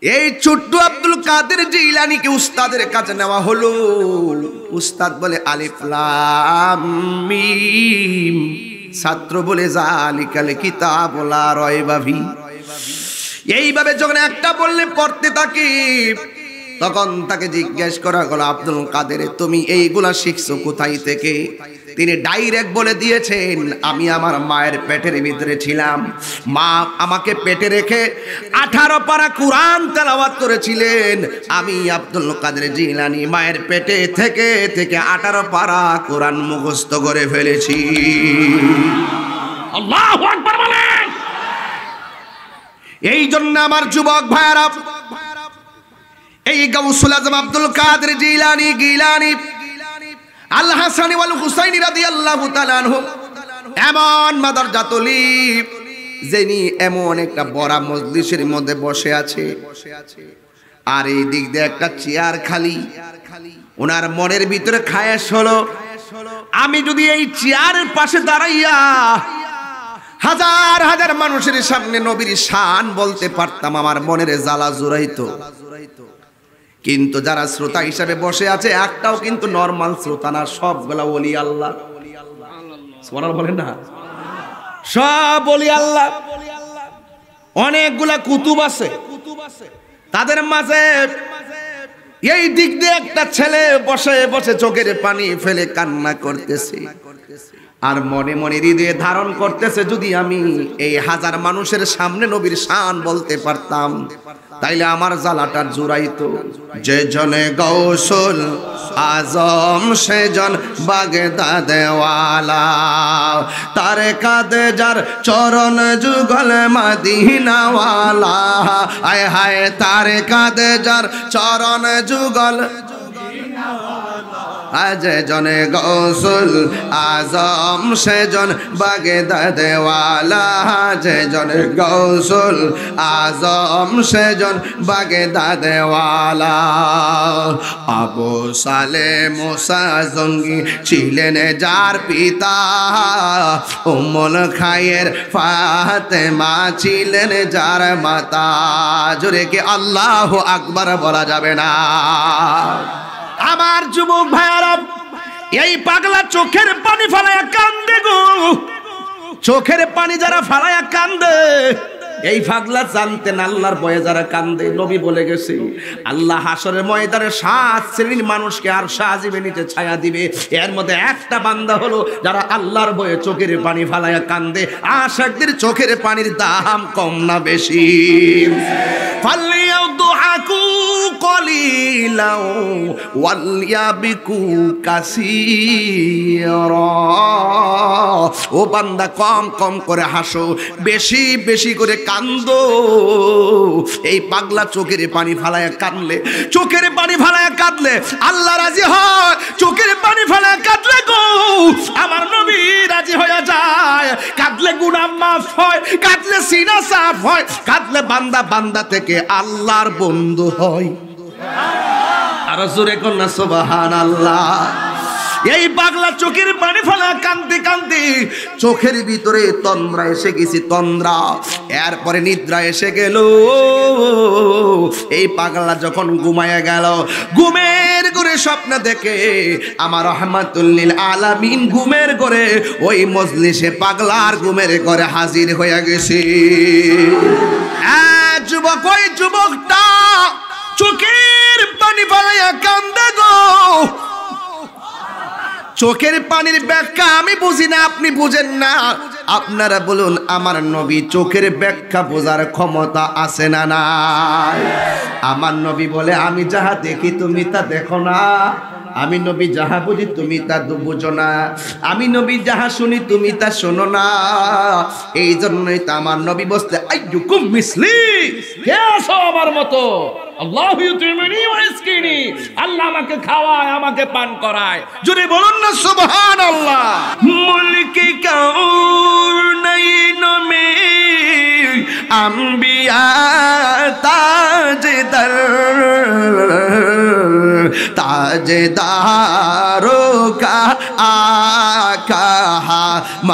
এই ছোট্ট আব্দুল কাদের জিলানীকে উস্তাদের কাছে নেওয়া হলো। উস্তাদ বলে আলিফ লাম মিম, ছাত্র বলে যালিকাল কিতাবু লা রাইবা ফি। এইভাবে যখন একটা বললে পড়তে থাকি, তখন তাকে জিজ্ঞেস করা হলো, আব্দুল কাদের তুমি এইগুলা শিখছো কোথায় থেকে? তিনি ডাইরেক্ট বলে দিয়েছেন, আমি আমার মায়ের পেটের ভিতরে ছিলাম, মা আমাকে পেটে রেখে 18 পারা কুরআন তেলাওয়াত করেছিলেন। আমি আব্দুল কাদের জিলানী মায়ের পেটে থেকে 18 পারা কুরআন মুখস্থ করে ফেলেছি। আল্লাহু আকবার বলেন। এই জন্য আমার যুবক ভাইরা, এই গাউসুল আজম আব্দুল কাদের জিলানী গিলানী আল হাসানী ওয়াল হুসাইনী রাদিয়াল্লাহু তাআলা আনহু এমন মাদারজাতুলি, যিনি এমন একটা বড় মজলিসের মধ্যে বসে আছে, আর এই দিক দিয়ে একটা চেয়ার খালি। ওনার মনের ভিতরে খায়েশ হলো, আমি যদি এই চেয়ারের পাশে দাঁড়াইয়া হাজার হাজার মানুষের সামনে নবীর শান বলতে পারতাম, আমার মনের জ্বালা জুড়াইতো। কিন্তু যারা শ্রোতা হিসাবে বসে আছে, একটাও কিন্তু নরমাল শ্রোতা না, সবগুলা ওলি আল্লাহ। সুবহানাল্লাহ বলেন না? সব ওলি আল্লাহ। অনেকগুলা কুতুব আছে, তাদের মাঝে এই দিক দিয়ে একটা ছেলে বসে বসে চোখের পানি ফেলে কান্না করতেছে, আর মনে মনে হৃদয়ে ধারণ করতেছে, যদি আমি এই হাজার মানুষের সামনে নবীর শান বলতে পারতাম, তাইলে আমার জ্বালাটা জুড়াইতো। যে জনে গৌসুল আজম সেজন বাগদাদেওয়ালা, তার কাঁধে যার চরণ যুগল মদিনাওয়ালা। আয় হায় তার কাঁধে যার চরণ যুগল আজ জনে গৌসুল আজম সেজন বাগদাদেওয়ালা, যে জনে গৌসুল আজম সেজন বাগদাদেওয়ালা। আবু সালে মুসা জঙ্গি ছিলেন যার পিতা, উম্মুল খায়ের ফাতেমা ছিলেন যার মাতা। জোরে কি আল্লাহু আকবার বলা যাবে না? আমার যুবক ভাইরা, এই পাগলা চোখের পানি ফালায়া কান্দে গো। চোখের পানি যারা ফালায়া কান্দে, এই পাগলা জানতেন আল্লাহর ভয়ে যারা কান্দে। নবী বলে গেছে, আল্লাহ হাসরের ময়দানে 7 শ্রেণীর মানুষকে আরশে আজিমের নিচে ছায়া দিবে। এর মধ্যে একটা বান্দা হলো যারা আল্লাহর ভয়ে চোখের পানি ফালায়া কান্দে। আশিকদের চোখের পানির দাম কম না বেশি? ফালিয়াদহাকু কলিলাও ওয়ালয়াবিকু কাসীরা। ও বান্দা, কম কম করে হাসো, বেশি বেশি করে কান্দো। এই পাগলা চোখের পানি ফালায়া কাঁদলে, চোখের পানি ফালায়া কাঁদলে আল্লাহ রাজি হয়। চোখের পানি ফালায়া কাঁদলে গো আমার নবী রাজি হয়ে যায়। কাঁদলে গুনাহ মাফ হয়, কাঁদলে সিনা সাফ হয়, কাঁদলে বান্দা বান্দা থেকে আল্লাহর বন্ধু হয়। আর জোরে কন্যা সুবহানাল্লাহ। এই পাগলা চোখের পানি ফেলা কান্দি কান্দি চোখের ভিতরে তন্দ্রা এসে গেছে, তন্দ্রা। এরপরে নিদ্রা এসে গেল। এই পাগলা যখন ঘুমায়া গেল, ঘুমের ঘরে স্বপ্ন দেখে আমার রহমাতুল লিল আলামিন ঘুমের ঘরে ওই মজলিসে পাগলার ঘুমের ঘরে হাজির হয়ে গেছে। যুবক, ওই যুবকটা চোখের পানি ফেলাইয়া কান্দে গো। চোখের পানির ব্যাখ্যা আমি বুঝি না, আপনি বুঝেন না। আপনারা বলুন, আমার নবী চোখের ব্যাখ্যা বোঝার ক্ষমতা আছে না নাই? আমার নবী বলে, আমি যাহা দেখি তুমি তা দেখো না, আমি নবী যাহা বুঝি তুমি তা বুঝো না, আমি নবী যাহা শুনি তুমি তা শোনো না। এই জন্যই তো আমার নবী বসতে, আইয়ুকুম মিসলি, কে আছো আমার মতো? আল্লাহু ইউতিমিনি ওয়া ইসকিনি, আল্লাহ আমাকে খাওয়ায়, আমাকে পান করায়। যদি বলুন না সুবহানাল্লাহ। মুলকি কাউনাইন মে আম্বিয়া তাজদার, ताजदारों का आका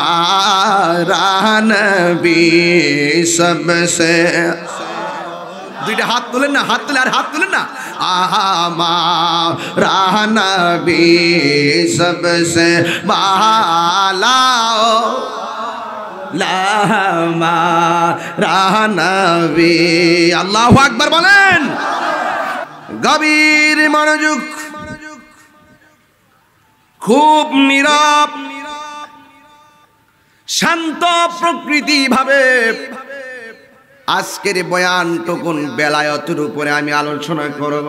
हमारा नबी सबसे দুইটা হাত তুলেন না, হাত তুলে আর হাত তুলেন না। हमारा नबी सबसे बाला हमारा नबी। আল্লাহু আকবার বলেন। গভীর মনোযোগ, খুব নীরব শান্ত প্রকৃতি ভাবে আজকের বয়ানটুকুন বেলায়েতের উপরে আমি আলোচনা করব।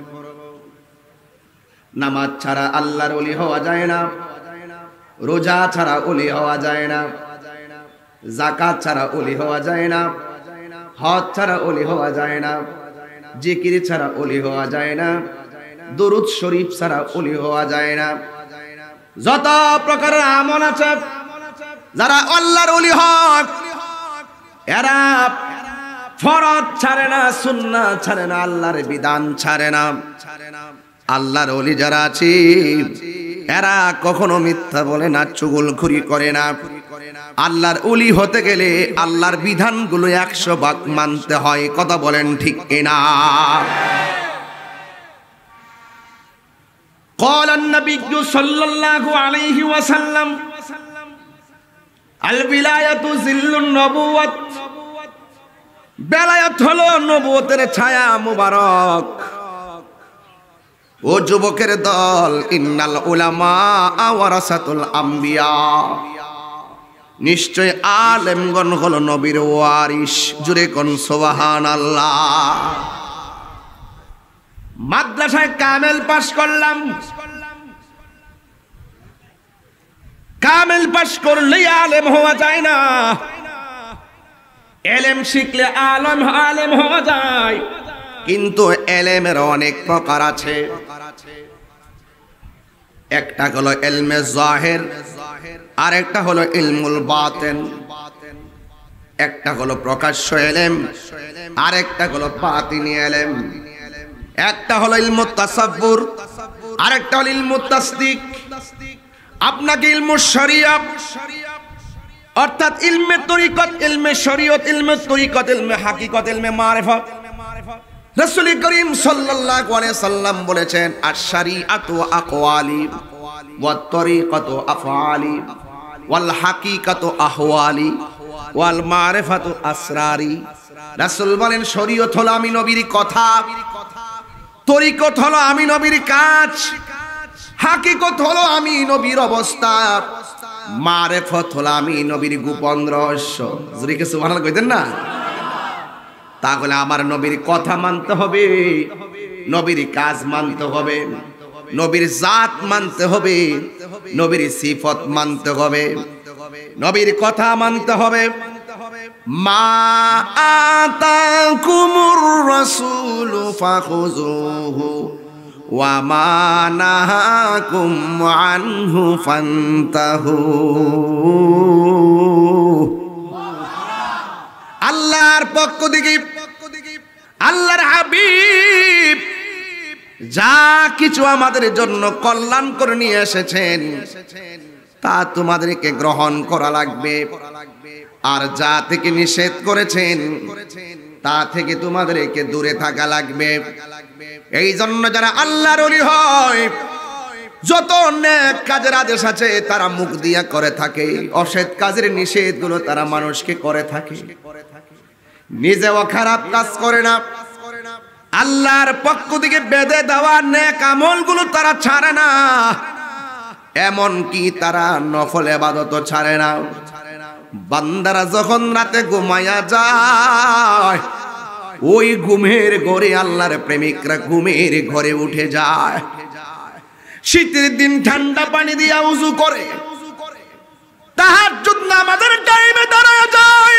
নামাজ ছাড়া আল্লাহর ওলি হওয়া যায় না, রোজা ছাড়া ওলি হওয়া যায় না, যাকাত ছাড়া ওলি হওয়া যায় না, হজ ছাড়া ওলি হওয়া যায় না, জিকির ছাড়া ওলি হওয়া যায় না, দুরূদ শরীফ ছাড়া ওলি হওয়া যায় না। যত প্রকারের আমল আছে, যারা আল্লাহর ওলি হয় এরা ফরজ ছাড়ে না, সুন্নাত ছাড়ে না, আল্লাহর বিধান ছাড়ে না। আল্লাহর ওলি যারা আছে এরা কখনো মিথ্যা বলে না, চুগলখড়ি করে না। আল্লাহর ওলি হতে গেলে আল্লাহর বিধানগুলো 100 ভাগ মানতে হয়। কথা বলেন ঠিক কিনা? قال النبي صلى الله عليه وسلم الولاية ظل النبوة। বেলায়েত হলো নবুয়তের ছায়া মুবারক। ও যুবকের দল, ইন্নাল উলামা ওয়ারাসাতুল আম্বিয়া, নিশ্চয় আলেমগণ হলো নবীর ওয়ারিস। জুরে কোন সুবহানাল্লাহ। মাদ্রাসায় কামেল পাশ করলাম, কামেল পাশ করলেই আলেম হওয়া যায় না। এলেম শিখলে আলেম হওয়া যায়, কিন্তু এলেমের অনেক প্রকার আছে। একটা হলো ইলমে জাহির, আর একটা হলো ইলমুল বাতিন। একটা হলো প্রকাশ্য ইলম, আর একটা হলো বাতিনি ইলম। একটা হলো ইলমুত তাসাব্বুর, আর একটা হলো ইলমুত তাসদিক। আপনাকে ইলমুশ শরিয়ত অর্থাৎ ইলমে তরিকত, ইলমে শরিয়ত, ইলমে তরিকত, ইলমে হাকিকত, ইলমে মারিফত। রাসূল করিম সাল্লাল্লাহু আলাইহি সাল্লাম বলেছেন, আশ-শরিআতু আকওয়ালি ওয়াত তরিকতু আফআলি ওয়াল হাকিকাতু আহওয়ালি ওয়াল মারিফাতু আসরারি। রাসূল বলেন, শরীয়ত হলো আমি নবীর কথা, তরিকত হলো আমি নবীর কাজ, হাকিকত হলো আমি নবীর অবস্থা, মারিফত হলো আমি নবীর গোপন রহস্য। জোরে সুবহানাল্লাহ কইতেন না? তাহলে আমার নবীর কথা মানতে হবে, নবীর কাজ মানতে হবে, নবীর জাত মানতে হবে, নবীর সিফত মানতে হবে, নবীর কথা মানতে হবে। মা আতাকুমুর রাসূলু ফাখুযুহু ওয়া মা নাহাকুম আনহু ফান্তাহু। আল্লাহর পক্ষ থেকে আল্লাহর হাবিব যা কিছু আমাদের জন্য কল্যাণ করে নিয়ে এসেছেন তা তোমাদেরকে গ্রহণ করা লাগবে, আর যা থেকে নিষেধ করেছেন তা থেকে তোমাদেরকে দূরে থাকা লাগবে। এই জন্য যারা আল্লাহর ওলি হয়, যত নেক কাজের আদেশ আছে তারা মুখ দিয়া করে থাকে, অসৎ কাজের নিষেধগুলো তারা মানুষকে করে থাকে, নিজেও খারাপ কাজ করে না। আল্লাহর পক্ষ থেকে বেঁধে দেওয়া নেক আমলগুলো তারা ছাড়ে না, এমন কি তারা নফল ইবাদত ছাড়ে না। বান্দারা যখন রাতে ঘুমায়া যায়, ওই ঘুমের ঘরে আল্লাহর প্রেমিকরা ঘুমের ঘরে উঠে যায়। শীতের দিন ঠান্ডা পানি দিয়া উযু করে, তাহাজ্জুদ নামাজের টাইমে দাঁড়ায় যায়।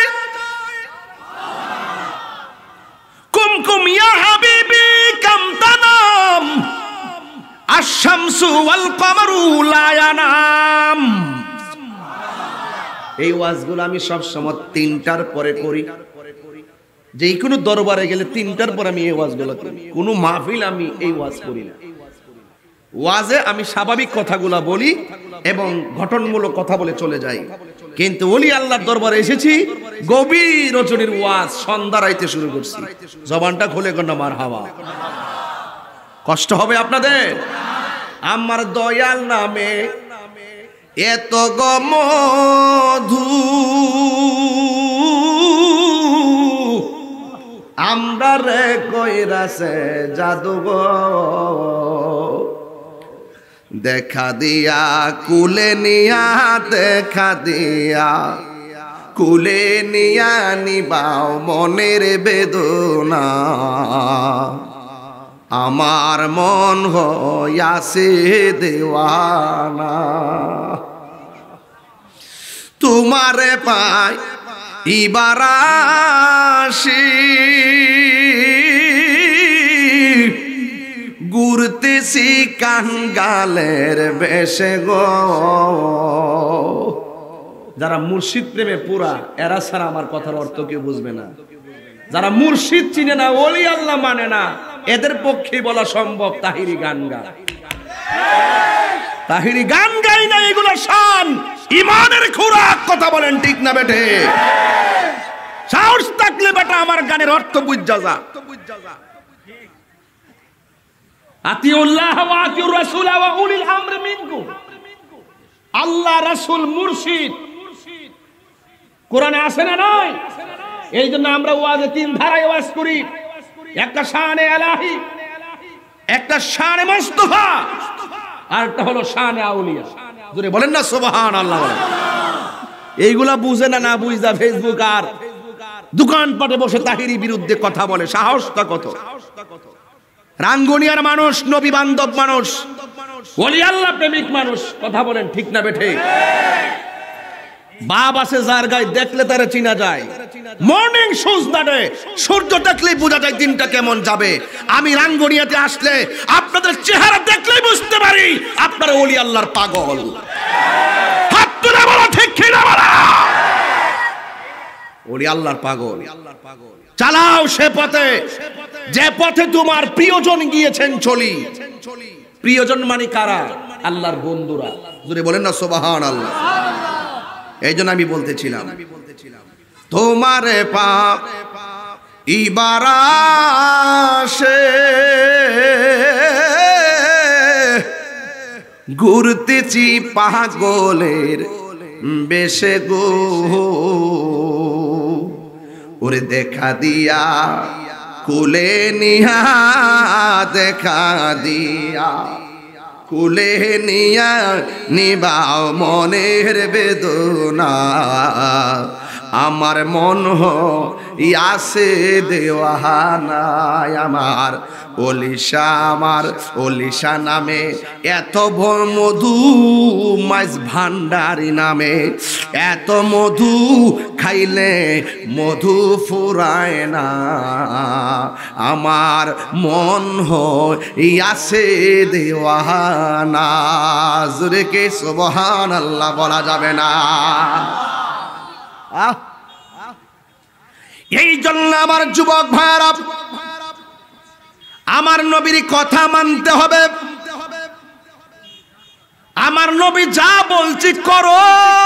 কুমকুম ইয়া হাবিবি কাম তানাম আশ-শামসু ওয়াল কমারু লা ইয়ানাম। এই ওয়াজগুলো আমি সব সময় 3টার পরে করি। যেই কোনো দরবারে গেলে 3টার পর আমি এই ওয়াজগুলো করি, কোনো মাহফিল আমি এই ওয়াজ করি না। ওয়াজে আমি স্বাভাবিক কথাগুলা বলি এবং ঘটনমূলক কথা বলে চলে যাই, কিন্তু ওলি আল্লাহর দরবারে এসেছি গভীর রজনীর ওয়াজ, সন্ধ্যা রাইতে শুরু করছি। জবানটা খুলে কন্যা মারহাবা। কষ্ট হবে আপনাদের? আমার দয়াল নামে এত গমধু, আমরা রে কইরাছে জাদুঘর, দেখা দিয়া কুলে নিয়া, দেখা দিয়া কুলে নিয়া নিবাও মনের বেদনা, আমার মন হইয়াছে দেওয়ানা, তোমারে পাই ইবার আসি, ঘুরতেছি কাঙ্গালের বেশে গো। যারা মুর্শিদ প্রেমে পুরা, এরা ছাড়া আমার কথার অর্থ কেউ বুঝবে না। যারা মুর্শিদ চিনে না, ওলি আল্লাহ মানে না, এদের পক্ষে বলা সম্ভব তাহিরি গান গা। তাহিরি গান গাই না, এগুলো শান, ইমানের খোরাক। কথা বলেন ঠিক না বেটে? সাহস থাকলে বেটা আমার গানের অর্থ বুঝা যা। আতিউল্লাহ ওয়া আতিউর রাসূল ওয়া উলিল আমরি মিনকুম। আল্লাহ, রাসূল, মুর্শিদ কোরআনে আছে না নাই? এই জন্য আমরা ওয়াজে তিন ধারায় ওয়াজ করি। একটা শানে ইলাহি, একটা শানে মুস্তাফা, আর একটা হলো শানে আউলিয়া। জোরে বলেন না সুবহানাল্লাহ। এইগুলা বুঝে না, না বুঝা ফেসবুক আর দোকানপাটে বসে তাহিরি বিরুদ্ধে কথা বলে। সাহসটা কত! রাঙ্গুনিয়ার মানুষ, নবী বান্ধব মানুষ, ওলি আল্লাহ প্রেমিক মানুষ। কথা বলেন ঠিক না বেঠে? বাপ আছে যার গায়ে, দেখলে তারে চিনা যায়। মর্নিং সূর্যদানে সূর্য দেখলেই বোঝা যায় দিনটা কেমন যাবে। আমি রাঙ্গুনিয়াতে আসলে আপনাদের চেহারা দেখলেই বুঝতে পারি আপনারা ওলি আল্লাহর পাগল। হাত তুলে বলো ঠিক কি না বলো? ওলি আল্লাহর পাগল। চালাও সে পথে যে পথে তোমার প্রিয়জন গিয়েছেন চলি। প্রিয়জন মানে কারা? আল্লাহর বন্ধুরা। জোরে বলেন না সুবহানাল্লাহ। এই জন্য আমি বলতেছিলাম, তোমারে পাপ ইবার আসে, ঘুরতেছি পাগলের বেশে গো। ওরে দেখা দিয়া কুলে নিয়া, দেখা দিয়া কুলে নিয়া নিবাও মনের বেদনা, আমার মন হইয়াছে দেওয়ানা। আমার ওলিশা, আমার ওলিশা নামে এত মধু, মাছ ভান্ডারি নামে এত মধু, খাইলে মধু ফুরায় না, আমার মন হইয়াছে দেওয়ানা। জোরে কে সুবহানাল্লাহ বলা যাবে না? এই জন্য আমার যুবক ভাইরা, আমার নবীর কথা মানতে হবে। আমার নবী যা বলছি করো,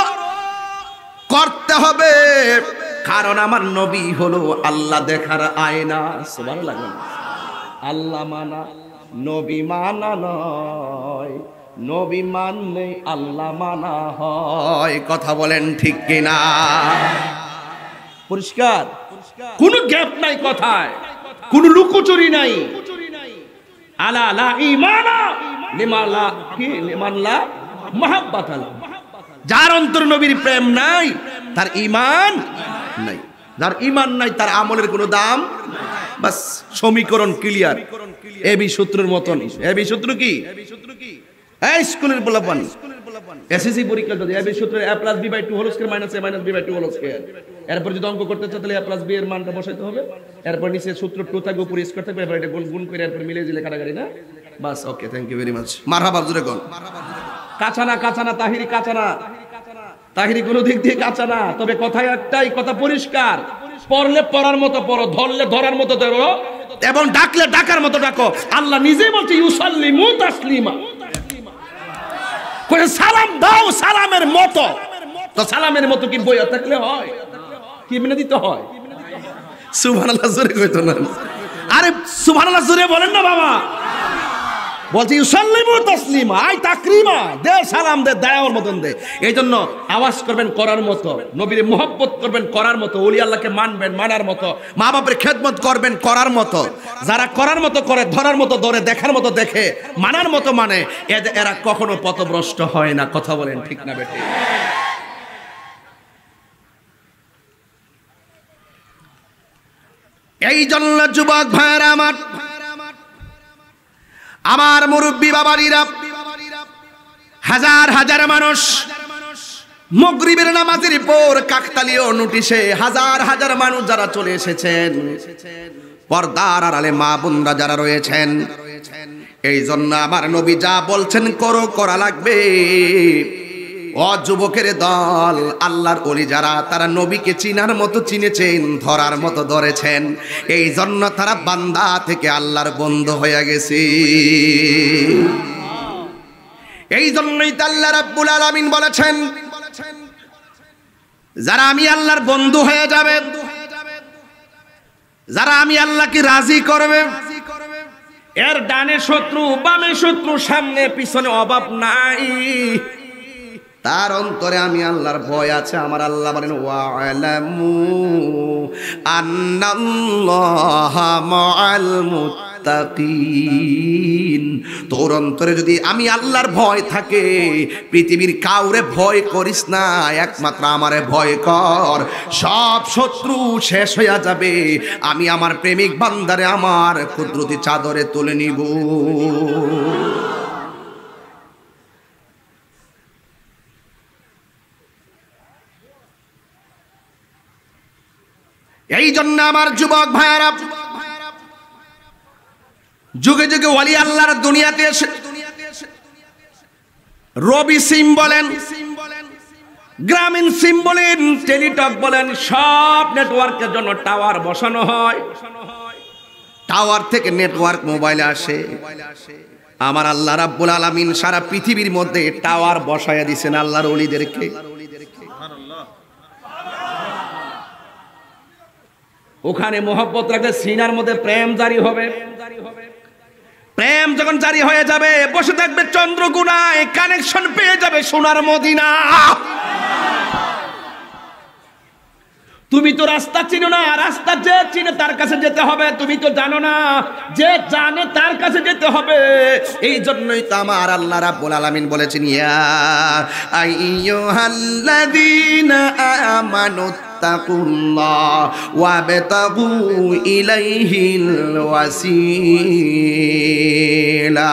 করতে হবে, কারণ আমার নবী হলো আল্লাহ দেখার আয়না। সুবহানাল্লাহ। আল্লাহ মানা নবী মানা নয়, নবী মানলে আল্লাহ মানা হয়। কথা বলেন ঠিক কিনা? পরিষ্কার, কোনো গ্যাপ নাই কথায়, কোনো লুকোচুরি নাই। আলা লা ঈমানা লিমান লা কি লিমান লা মুহাব্বাত। যার অন্তর নবীর প্রেম নাই তার ঈমান নাই, যার ঈমান নাই তার আমলের কোনো দাম। বাস, সমীকরণ ক্লিয়ার। এবি সূত্রের মতন। এবি সূত্র কি? এই স্কুলের পোলাপান এসএসসি পরীক্ষা যদি এবি সূত্রের a+b/2 whole square minus a minus b/2 whole square, এরপর যদি অঙ্ক করতে চাও তাহলে a+b এর মানটা বসাইতে হবে, এরপর নিচে সূত্র 2 থাকবে, উপরে স্কয়ার থাকবে, এরপর এটা গুণ করে এরপর মিলিয়ে দিলে কাটাকাটি না। বাস, okay, thank you very much. মারহাবা জোরে কোন। কাঁচানা কাঁচানা তাহিরি, কাঁচানা তাহিরি কোনো দিক দিয়ে কাঁচানা, তবে কথা একটাই, কথা পরিষ্কার। পড়লে পড়ার মতো পড়ো, ধরলে ধরার মতো ধরো, এবং ডাকলে ডাকার মতো ডাকো। আল্লাহ নিজেই বলছে ইউসাল্লিমু তাসলিমা। কই সালাম দাও সালামের মতো। তো সালামের মতো কি বইয়া থাকলে হয়? কি মেনে দিতে হয়? সুবহানাল্লাহ জোরে কইতো না। আরে সুবহানাল্লাহ জোরে বলেন না বাবা। বলছি ইউসাল্লিমু তাসলিমা, আই তাকরিমা, দে সালাম দে, দয়ার মতন দে। এই জন্য আওয়াজ করবেন করার মতো, নবীর মুহাব্বত করবেন করার মতো, ওলি আল্লাহকে মানবেন মানার মতো, মা বাপের খেদমত করবেন করার মতো। যারা করার মতো করে, ধরার মতো ধরে, দেখার মতো দেখে, মানার মতো মানে, এরা কখনো পথভ্রষ্ট হয় না। কথা বলেন ঠিক না বেঠিক? এই জন্য যুবক ভাইরা আমার মুরব্বী বাবারিরা, হাজার হাজার মানুষ মাগরিবের নামাজের পর কাকতালীয় নোটিশে হাজার হাজার মানুষ যারা চলে এসেছেন, পর্দার আড়ালে মা বোনরা যারা রয়েছেন, এই জন্য আমার নবী যা বলছেন করো, করা লাগবে। ও যুবকের দল, আল্লাহর ওলি যারা, তারা নবীকে চিনার মতো চিনেছেন, ধরার মতো ধরেছেন, এই জন্য তারা বান্দা থেকে আল্লাহর বন্ধু হয়ে গেছে। এই জন্যই তো আল্লাহ রাব্বুল আলামিন বলেছেন, যারা আমি আল্লাহর বন্ধু হয়ে যাবে, যারা আমি আল্লাহকে রাজি করবে, এর ডানে শত্রু, বামে শত্রু, সামনে পিছনে অভাব নাই, তার অন্তরে আমি আল্লাহর ভয় আছে। আমার আল্লাহ বলেন ওয়ালামু আন্নাল্লাহা মাআল মুত্তাকিন। তোর অন্তরে যদি আমি আল্লাহর ভয় থাকে, পৃথিবীর কাউরে ভয় করিস না, একমাত্র আমারে ভয় কর। সব শত্রু শেষ হয়ে যাবে, আমি আমার প্রেমিক বান্দারে আমার কুদরতি চাদরে তুলে নিব। এই জন্য আমার যুবক ভাইয়েরা, যুগে যুগে ওয়ালি আল্লাহর দুনিয়াতে এসে রবি সিম বলেন, গ্রামীণ সিম বলেন, টেলিটক বলেন, সব নেটওয়ার্কের জন্য টাওয়ার বসানো হয়। টাওয়ার থেকে নেটওয়ার্ক মোবাইলে আসে। আমার আল্লাহ রাব্বুল আলামিন সারা পৃথিবীর মধ্যে টাওয়ার বসায়া দিয়েছেন আল্লাহর ওলিদেরকে। ওখানে মোহব্বত রাখলে সিনার মধ্যে প্রেম জারি হবে। প্রেম যখন জারি হয়ে যাবে, বসে থাকবে চন্দ্রগুনায়, কানেকশন পেয়ে যাবে সোনার মদিনা। তুমি তো রাস্তা চিনো না, রাস্তা যে চিনে তার কাছে যেতে হবে। তুমি তো জানো না, যে জানে তার কাছে যেতে হবে। এই জন্যই তো আমার আল্লাহ রাব্বুল আলামিন বলেছেন, ইয়া আইয়ুহাল্লাযীনা আমানু তাকুল্লাহ ওয়াবতাগু ইলাইহিল ওয়াসিলা।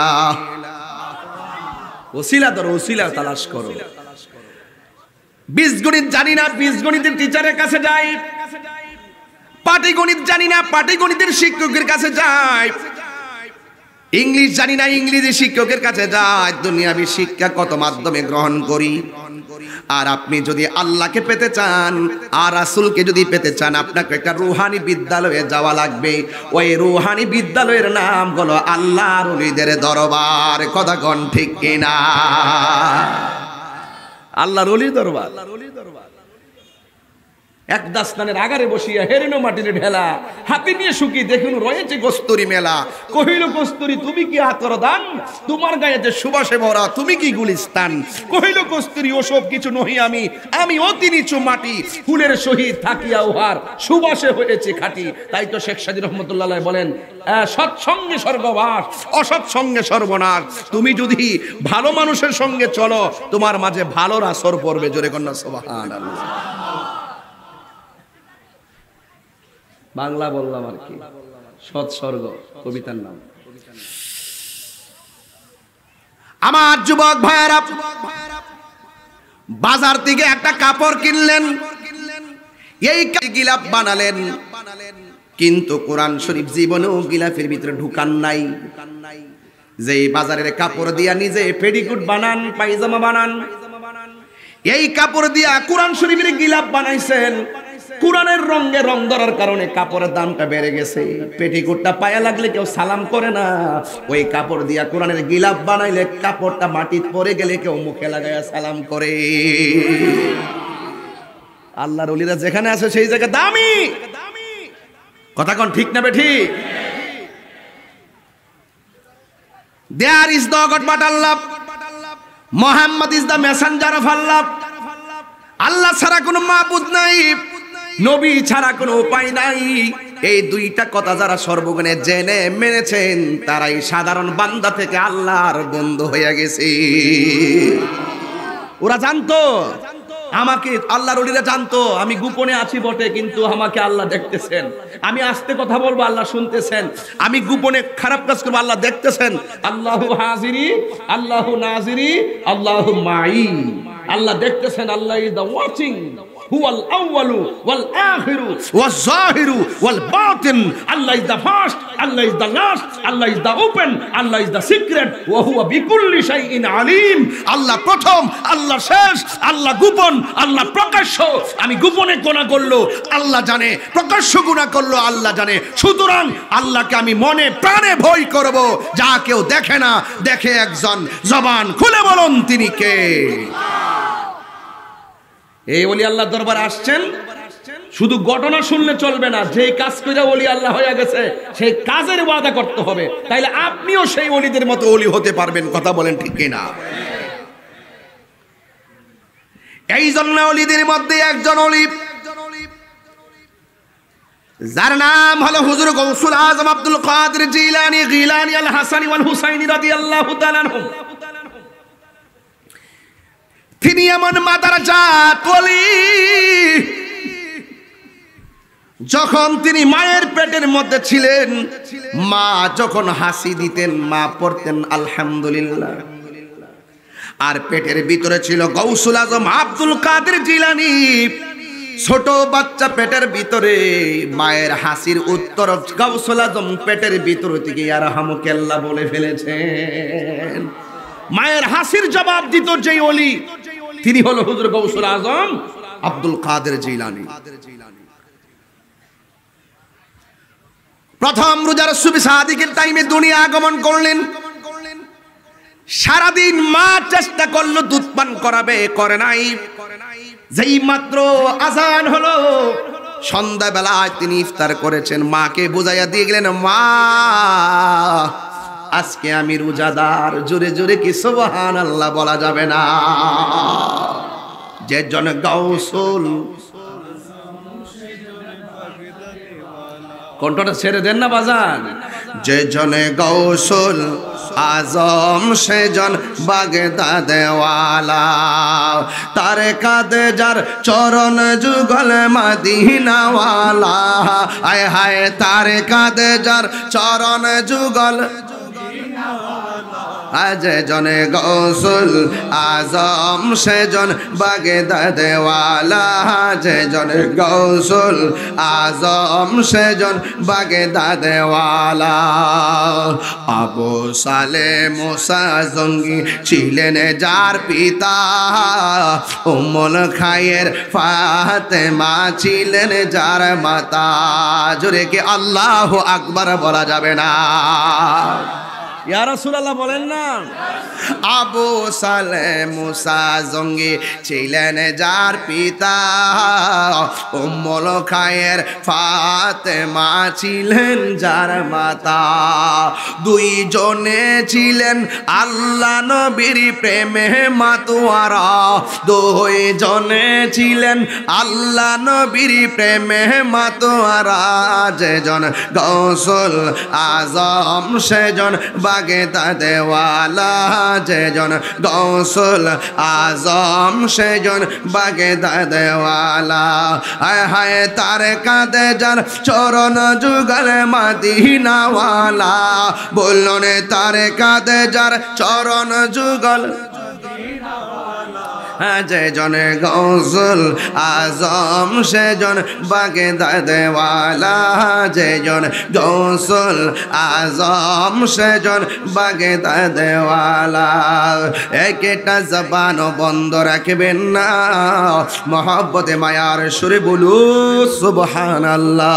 ওসিলা ধরো, ওসিলা তালাশ করো। বীজগণিত জানি না, বীজগণিতের টিচারের কাছে যাই। পাটিগণিত জানি না, পাটিগণিতের শিক্ষকের কাছে যাই। ইংলিশ জানি না, ইংরেজি শিক্ষকের কাছে যাই। দুনিয়াবী শিক্ষা কত মাধ্যমে গ্রহণ করি। আর আপনি যদি আল্লাহকে পেতে চান আর রাসূলকে যদি পেতে চান, আপনাকে একটা রুহানি বিদ্যালয়ে যাওয়া লাগবে। ওই রুহানি বিদ্যালয়ের নাম হলো আল্লাহর ওলিদের দরবার। কথা কোন ঠিক কিনা? আল্লাহর ওলির দরবার। এক দাস্তানের আগারে বসিয়া হেরেনো মাটির ভেলা, হাতে নিয়ে শুকি দেখুন রয়েছে কস্তুরি মেলা। কহিল কস্তুরি তুমি কি আতর দান, তোমার গায়েতে সুবাসে ভরা তুমি কি গুলিস্তান। কহিল কস্তুরি ওসব কিছু নহি আমি, আমি অতি নিচু মাটি, ফুলের সহিত থাকিয়া উহার সুবাসে হয়েছে খাঁটি। তাই তো শেখ সাদী রহমতুল্লাহ বলেন, সৎসঙ্গে স্বর্গবাস, অসৎসঙ্গে সর্বনাশ। তুমি যদি ভালো মানুষের সঙ্গে চলো, তোমার মাঝে ভালোর আসর পড়বে। জোরে কন্যা সুবহানাল্লাহ। বাংলা বললাম আর কি, সৎস্বর্গ কবিতার নাম। আমার যুবক ভাইয়েরা, বাজার থেকে একটা কাপড় কিনলেন, এই গিলাফ বানালেন, কিন্তু কোরআন শরীফ জীবনেও গিলাফের ভিতরে ঢুকান নাই। যে বাজারের কাপড় দিয়া নিজে পেডিকুট বানান, পায়জামা বানান, এই কাপড় দিয়া কোরআন শরীফের গিলাফ বানাইছেন। কোরআনের রঙে রং ধরার কারণে কাপড়ের দামটা বেড়ে গেছে। পেটিকোটটা পায়ে লাগলে কেউ সালাম করে না, ওই কাপড় দিয়া কোরআনের গিলাফ বানাইলে কাপড়টা মাটিতে পড়ে গেলে কেউ মুখে লাগায়া সালাম করে। আল্লাহর ওলিরা যেখানে আছে সেই জায়গা দামি। কথা কোন ঠিক না বেঠিক? There is no God but Allah. Muhammad is the messenger of Allah. আল্লাহ ছাড়া কোনো মাবুদ নাই, নবী ছাড়া কোনো উপায় নাই। এই দুইটা কথা যারা সর্বগুণে জেনে মেনেছেন তারাই সাধারণ বান্দা থেকে আল্লাহর বন্ধু হয়ে গেছে। ওরা জানতো আমাকে, আল্লাহর ওলিরা জানতো আমি গোপনে আছি বটে, কিন্তু আমাকে আল্লাহ দেখতেছেন। আমি আস্তে কথা বলবো, আল্লাহ শুনতেছেন। আমি গোপনে খারাপ কাজ করবো, আল্লাহ দেখতেছেন। আল্লাহু হাজিরি, আল্লাহু নাজিরি, আল্লাহু মাই। আল্লাহ দেখতেছেন। আল্লাহ ইজ দ্য ওয়াচিং, হুয়াল আউয়ালু ওয়াল আখিরু ওয়াজ জাহিরু ওয়াল বাতিন। Allah is the first, Allah is the last, Allah is the open, Allah is the secret, ওয়া হুয়া বিকুল্লি শাইইন আলিম। আল্লাহ প্রথম, আল্লাহ শেষ, আল্লাহ গোপন, আল্লাহ প্রকাশ্য। আমি গোপনে গুনাহ করলো আল্লাহ জানে, প্রকাশ্য গুনাহ করলো আল্লাহ জানে। সুতরাং আল্লাহকে আমি মনে প্রাণে ভয় করব। যা কেউ দেখে না, দেখে একজন। জবান খুলে বলুন তিনি কে? এই ওলি আল্লাহ দরবার আসছেন, শুধু ঘটনা শুনলে চলবে না। যেই কাজ করে ওলি আল্লাহ হয়ে গেছে সেই কাজের ওয়াদা করতে হবে, তাইলে আপনিও সেই ওলিদের মতো ওলি হতে পারবেন। কথা বলেন ঠিক কিনা? এই জন্য ওলিদের মধ্যে একজন ওলি যার নাম হলো হুজুর গৌসুল আজম আব্দুল কাদের জিলানী গিলানী আল হাসানী ওয়াল হুসাইনী রাদিয়াল্লাহু তাআলা আনহুম। তিনি এমন মাদারাজাত ওলি, যখন তিনি মায়ের পেটের মধ্যে ছিলেন, মা যখন হাসি দিতেন মা পড়তেন আলহামদুলিল্লাহ। আর পেটের ভিতরে ছিল গৌসুল আজম আব্দুল কাদের জিলানী। ছোট বাচ্চা পেটের ভিতরে মায়ের হাসির উত্তর গৌসুল আজম পেটের ভিতর থেকে ইয়ারহামুকাল্লাহ বলে ফেলেছেন। মায়ের হাসির জবাব দিত যেই ওলি, তিনি হলো হুজুর গৌসুল আজম আব্দুল কাদের জিলানী। প্রথম রোজার সুবহ সাদিকের টাইমে দুনিয়া আগমন করলেন। সারাদিন মা চেষ্টা করলো দুধ পান করাবে, করে নাই। যেই মাত্র আজান হলো, সন্ধ্যাবেলায় তিনি ইফতার করেছেন। মাকে বুঝাইয়া দিয়ে গেলেন, মা আজকে আমি রোজাদার। জোরে জোরে কি সুবহানাল্লাহ বলা যাবে না? যে জন গৌসুল, কণ্ঠটা ছেড়ে দেন না বাজান। যে জনে গৌসুল আজম সেজন বাগদাদেওয়ালা, তার কাঁধে যার চরণ যুগল মদিনাওয়ালা। আয় হায় তার কাঁধে যার চরণ যুগল। আজ জনে গৌসুল আজম সেজন বাগদাদেওয়ালা, যে জনে গৌসুল আজম সেজন বাগদাদেওয়ালা। আবু সালে মুসা জঙ্গি ছিলেন যার পিতা, উম্মুল খায়ের ফাতেমা ছিলেন যার মাতা। জোরে কি আল্লাহু আকবার বলা যাবে না? ইয়া রাসূলুল্লাহ বলেন না। আবু সালে মুসা জঙ্গি ছিলেন যার পিতা, উম্মুল খায়ের ফাতেমা ছিলেন যার মাতা। দুইজনে ছিলেন আল্লাহ নবীর প্রেমে মাতোয়ারা। দুইজনে ছিলেন আল্লাহ নবীর প্রেমে মাতোয়ারা। যেজন গৌসুল আজম সেজন বাগদাদেওয়ালা, যেজন গৌসুল আজম সেজন বাগদাদেওয়ালা। হায় হায় তার কাঁধে যার চরণ যুগল মদিনাওয়ালা। বললেন তার কাঁধে যার চরণ যুগল। যেজন গৌসুল আজম সেজন বাগদাদওয়ালা, যেজন গৌসুল আজম সেজন বাগদাদওয়ালা। একটা জবান বন্ধ রাখবেন না, মহব্বতে মায়ার সুরে বলু সুবহানাল্লাহ।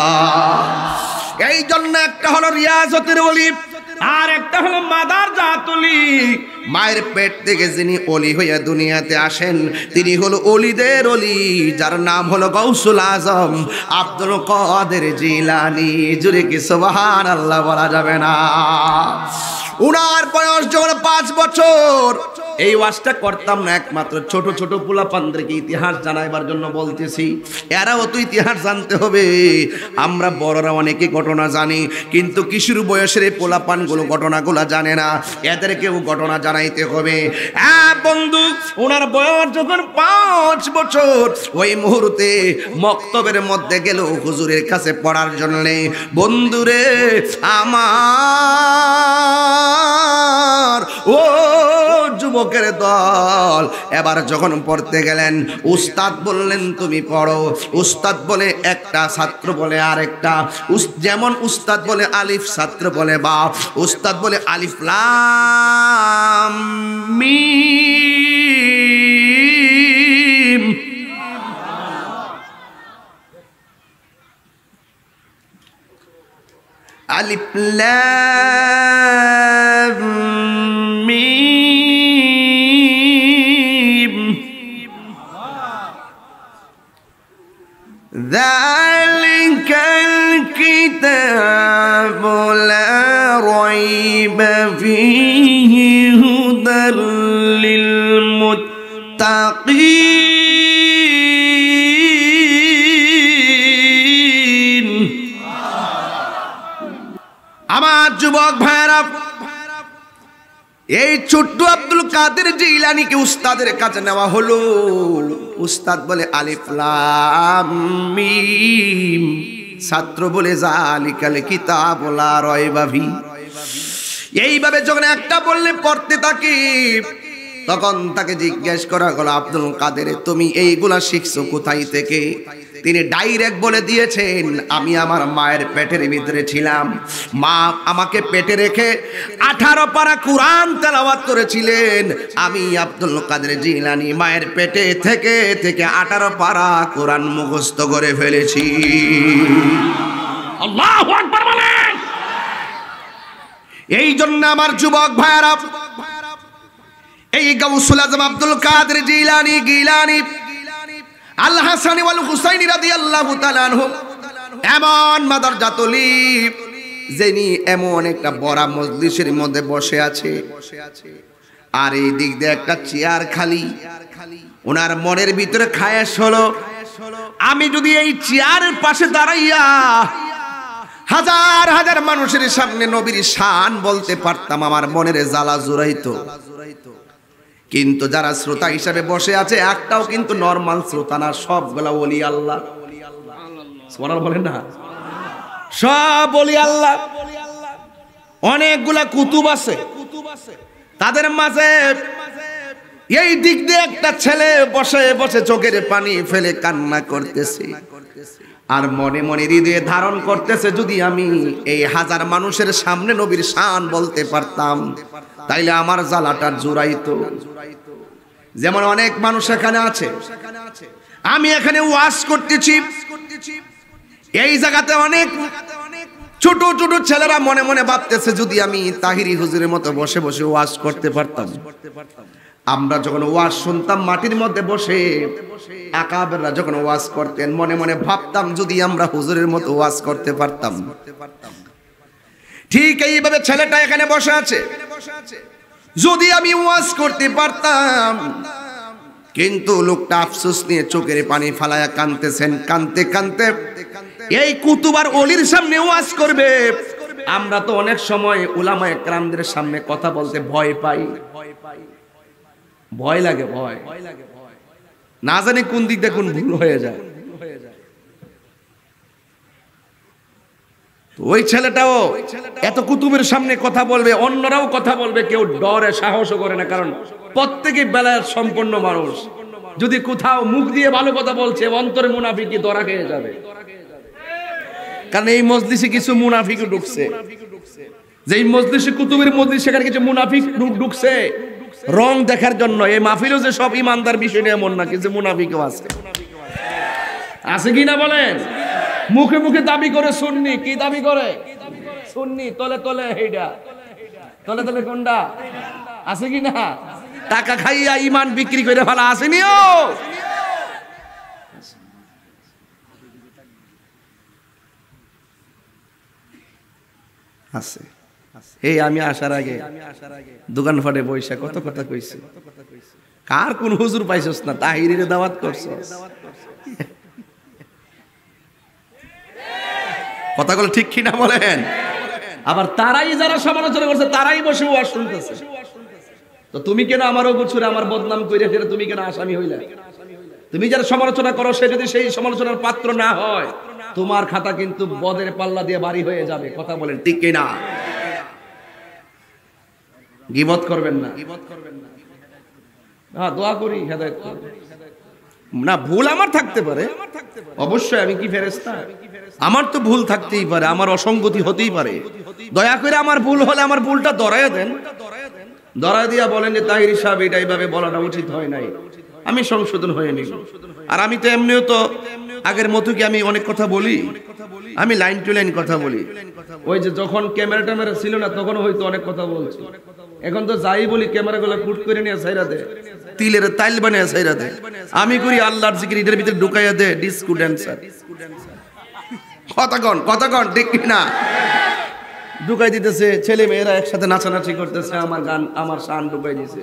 এই জন্য একটা হলো রিয়াজতের ওলি, আর একটা হলো মাদার জাতুলি। মায়ের পেট থেকে যিনি অলি হইয়া দুনিয়াতে আসেন তিনি হলো অলিদের অলি, যার নাম হলো গৌসুল আজম আব্দুল কাদের জিলানী। জুড়ে কি সুবহানাল্লাহ বলা যাবে না? উনার বয়স যখন 5 বছর। এই ওয়াজটা করতাম না একমাত্র ছোট ছোট পোলাপানদেরকে ইতিহাস জানাইবার জন্য বলতেছি, এরাও তো ইতিহাস জানতে হবে। আমরা বড়রা অনেকে ঘটনা জানি, কিন্তু কিশোর বয়সের এই পোলাপানগুলো ঘটনাগুলো জানে না, এদেরকেও ঘটনা জানাইতে হবে। বন্ধু, ওনার বয়স যখন 5 বছর, ওই মুহূর্তে মক্তবের মধ্যে গেল হুজুরের কাছে পড়ার জন্য। বন্ধুরে আমার, ও যুবকের দল, এবার যখন পড়তে গেলেন উস্তাদ বললেন তুমি পড়ো। উস্তাদ বলে একটা, ছাত্র বলে আরেকটা। যেমন উস্তাদ বলে আলিফ, ছাত্র বলে বা। উস্তাদ বলে আলিফ লাম মিম। আলিফ লাম মিম। যালিকাল কিতাবু লা রাইবা ফীহি হুদাল লিল মুত্তাকিন। আমার যুবক ভাইরা, এই ছোট্ট আব্দুল কাদের জিলানীকে উস্তাদের কাছে নেওয়া হলো। উস্তাদ বলে আলিফ লাম মিম, ছাত্র বলে যালিকাল কিতাবু লা রাইবা ফীহি। এইভাবে যখন একটা বললে পড়তে থাকি, তখন তাকে জিজ্ঞেস করা হলো, আব্দুল কাদের তুমি এইগুলা শিখছো কোথায় থেকে? তিনি ডাইরেক্ট বলে দিয়েছেন, আমি আমার মায়ের পেটের ভিতরে ছিলাম, মা আমাকে পেটে রেখে 18 পারা কুরআন তেলাওয়াত করেছিলেন। আমি আব্দুল কাদের জিলানী মায়ের পেটে থেকে থেকে 18 পারা কুরআন মুখস্থ করে ফেলেছি। আল্লাহু আকবার বলেন। এই জন্য আমার যুবক ভাইরা, এই গাউসুল আজম আব্দুল কাদের জিলানী গিলানী আল হাসানি ওয়াল হুসাইনি রাদিয়াল্লাহু তাআলা আনহু এমন মাদারজাতুলি, যিনি এমন একটা বড় মজলিসের মধ্যে বসে আছে, আর এই দিক দিয়ে একটা চেয়ার খালি। ওনার মনের ভিতরে খায়েশ হলো, আমি যদি এই চেয়ারের পাশে দাঁড়াইয়া হাজার হাজার মানুষের সামনে নবীর শান বলতে পারতাম, আমার মনের জ্বালা জুড়াইতো। কিন্তু যারা শ্রোতা হিসাবে বসে আছে, একটাও কিন্তু নরমাল শ্রোতা না, সবগুলা ওলি আল্লাহ। সুবহানাল্লাহ বলেন না? সব ওলি আল্লাহ। অনেকগুলা কুতুব আছে, তাদের মাঝে এই দিক দিয়ে একটা ছেলে বসে বসে চোখের পানি ফেলে কান্না করতেছে, আর মনে মনে হৃদয়ে ধারণ করতেছে, যদি আমি এই হাজার মানুষের সামনে নবীর শান বলতে পারতাম তাইলে আমার জ্বালাটা জুড়াইতো। যেমন অনেক মানুষ এখানে আছে, আমি এখানে ওয়াজ করতেছি, এই জায়গাতে অনেক ছোট ছোট ছেলেরা মনে মনে ভাবতেছে, যদি আমি তাহিরি হুজুরের মতো বসে বসে ওয়াজ করতে পারতাম। আমরা যখন ওয়াজ শুনতাম মাটির মধ্যে বসে, আকাবেররা যখন ওয়াজ করতেন, মনে মনে ভাবতাম যদি আমরা হুজুরের মতো ওয়াজ করতে পারতাম। ঠিক এইভাবে ছেলেটা এখানে বসে আছে, যদি আমি ওয়াজ করতে পারতাম। কিন্তু লোকটা আফসোস নিয়ে চোখের পানি ফালায়া কাঁদতেছেন, কাঁদতে কাঁদতে এই কুতুবার অলির সামনে ওয়াজ করবে। আমরা তো অনেক সময় উলামায়ে কেরামদের সামনে কথা বলতে ভয় পাই, ভয় লাগে, ভয় না জানি কোন দিক দিয়ে কোন ভুল হয়ে যায়। ওই ছেলেটাও এত কুতুবের সামনে কথা বলবে, অন্যরাও কথা বলবে, কেউ ডরে সাহসও করে না, কারণ প্রত্যেকেই বেলায়েত সম্পন্ন মানুষ। যদি কোথাও মুখ দিয়ে ভালো কথা বলছে, অন্তরে মুনাফিকি ধরা খেয়ে যাবে। কারণ এই মজলিসে কিছু মুনাফিক ঢুকছে, যেই মজলিসে কুতুবের মজলিস, সেখানে কিছু মুনাফিক ঢুকছে রং দেখার জন্য। এই মাহফিলও যে সব ইমানদার বিষয় নিয়ে এমন না, কিছু মুনাফিকও আছে। আছে কি না বলেন? মুখে মুখে দাবি করে সুন্নি, কি দাবি করে? সুন্নি, তলে তলে এইটা, তলে তলে কোনটা? আছে কি না? টাকা খাইয়া ইমান বিক্রি করে ফেলা আসেনিও। আছে। এই আমি আসার আগে দোকান ফাটে বৈশা কত কথা কইছি, কার কোন হুজুর পাইছস না, তাহিরের দাওয়াত করছস। কথাগুলো ঠিক কি না বলেন? আবার তারাই যারা সমালোচনা করছে তারাই বসে ওয়াজ শুনতেছে। তো তুমি কেন আমার অগুছুরে আমার বদনাম কইরা ফেরে তুমি কেন আসামি হইলা? তুমি যারা সমালোচনা করো, সে যদি সেই সমালোচনার পাত্র না হয়, তোমার খাতা কিন্তু বদের পাল্লা দিয়ে বাড়ি হয়ে যাবে। কথা বলেন ঠিক কি না? গীবত করবেন না। হ্যাঁ, দোয়া করি হেদায়েত করবেন না। ভুল আমার থাকতে পারে, অবশ্যই, আমি কি ফেরেশতা? আমার তো ভুল থাকতেই পারে, আমার অসঙ্গতি হতেই পারে। দয়া করে আমার ভুল হলে আমার ভুলটা ধরায় দেন, ধরায় দিয়া বলেন যে তাহির সাহেব এটা এইভাবে বলাটা উচিত হয় নাই, আমি সংশোধন হয়ে নিব। আর আমি তো এমনিও তো আগের মতো কি আমি অনেক কথা বলি, আমি লাইন টু লাইন কথা বলি। ওই যে যখন ক্যামেরা ট্যামেরা ছিল না, তখন হয়তো অনেক কথা বলছি। এখন তো যাই বলি ক্যামেরাগুলো কুট করে নিয়ে ছাইরা দে, তিলের তাইল বানিয়ে ছাইরা দে। আমি করি আল্লাহর জিকির, এটার ভিতরে ঢুকাইয়া দে ডিস্কো ড্যান্সার। কতক্ষণ ঠিক না? ঢুকাই দিতেছে, ছেলে মেয়েরা একসাথে নাচানাচি করতেছে, আমার গান আমার শান ঢুকাই দিছে।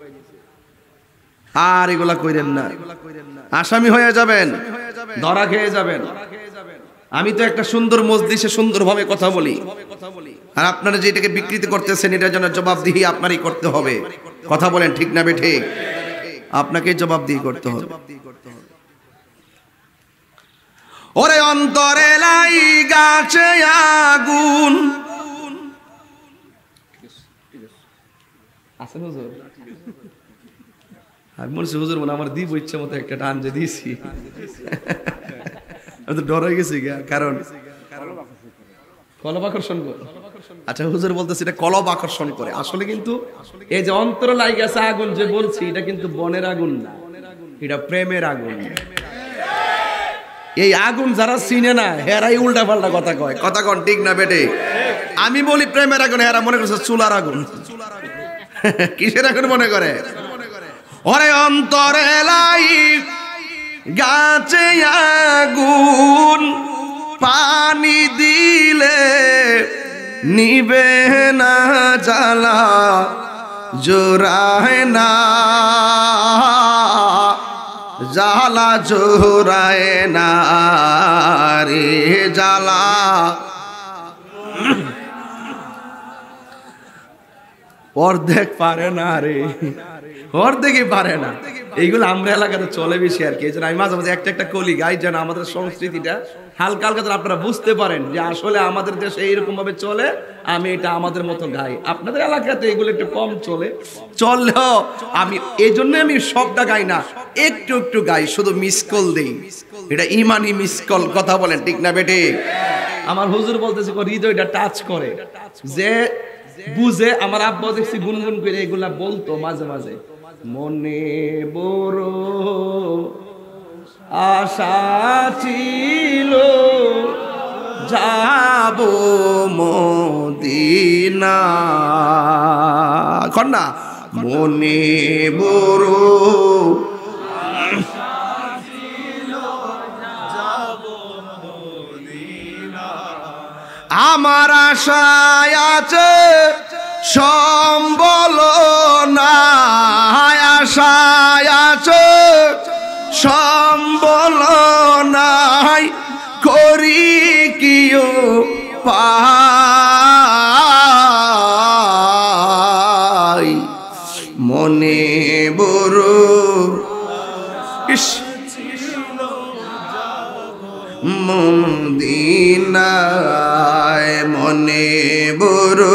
আর এগুলা কইরেন না, আসামি হয়ে যাবেন, ধরা খেয়ে যাবেন। আমি তো একটা সুন্দর মজলিসে সুন্দরভাবে কথা বলি, আর আপনারা যেটাকে বিকৃতি করতেছেন, এটার জন্য জবাবদিহি আপনারই করতে হবে। কথা বলেন ঠিক না বেঠিক? আপনাকে জবাবদিহি করতে হবে। ওরে অন্তরে লাই গাছে আগুন, আসেন হুজুর? আমি বলছি হুজুর মানে আমার দিব ইচ্ছা মতো একটা টান যে দিয়েছি, আমি তো ডর হয়ে গেছি, কারণ কলব আকর্ষণ করে। আচ্ছা হুজুর বলতেছি এটা কলব আকর্ষণ করে। আসলে কিন্তু এই যে অন্তর লাই গেছে আগুন যে বলছি, এটা কিন্তু বনের আগুন না, এটা প্রেমের আগুন। এই আগুন যারা চিনে না, হেরাই উল্টা পাল্টা কথা কয়। কথা কন ঠিক না বেটে? আমি বলি প্রেমের আগুন, হেরা মনে করছে চুলার আগুন। কিসের আগুন মনে করে? ওরে অন্তরে লাই গাছে আগুন, পানি দিলে নিবে না জ্বালা, জোড়ায় না জ্বালা, জোড়ায় না রে জ্বালা। অর্ধেক পারে না রে, অর্ধেকই পারে না। এইগুলো আমরা এলাকাতে চলে বেশি আর কি। এই জন্য আমি মাঝে মাঝে একটা কলি গাই, যেন আমাদের সংস্কৃতিটা হালকা হালকা যেন আপনারা বুঝতে পারেন যে আসলে আমাদের দেশে এইরকম ভাবে চলে। আমি এটা আমাদের মতো গাই, আপনাদের এলাকাতে এগুলো একটু কম চললেও আমি এই জন্য আমি সবটা গাই না, একটু একটু গাই, শুধু মিসকল দেই। এটা ইমানি মিসকল। কথা বলেন ঠিক না বেটে? আমার হুজুর বলতেছে হৃদয়টা টাচ করে, যে বুঝে। আমার আব্বা দেখছি গুনগুন করে এগুলা বলতো মাঝে মাঝে, মনে বড় আশা ছিল যাব মদিনা, কন্যা মনে বড় আমার আশায় আছে সম্বল নাই, আশায় আছে সম্বল নাই, করি কিও পাই মনে বড় মদিনায় বড়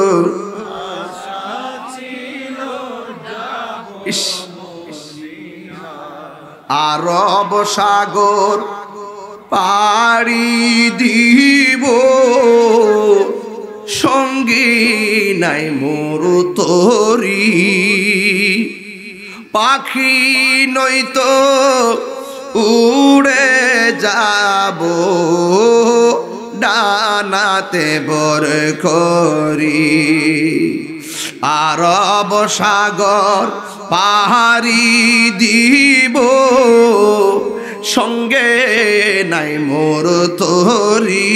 ইস আরব সাগর পাড়ি দিব সঙ্গী নাই মোর তোরি পাখি নয়তো উড়ে যাব ডানাতে বর করি আরব সাগর পাহাড়ি দিব সঙ্গে নাই মোর তোরি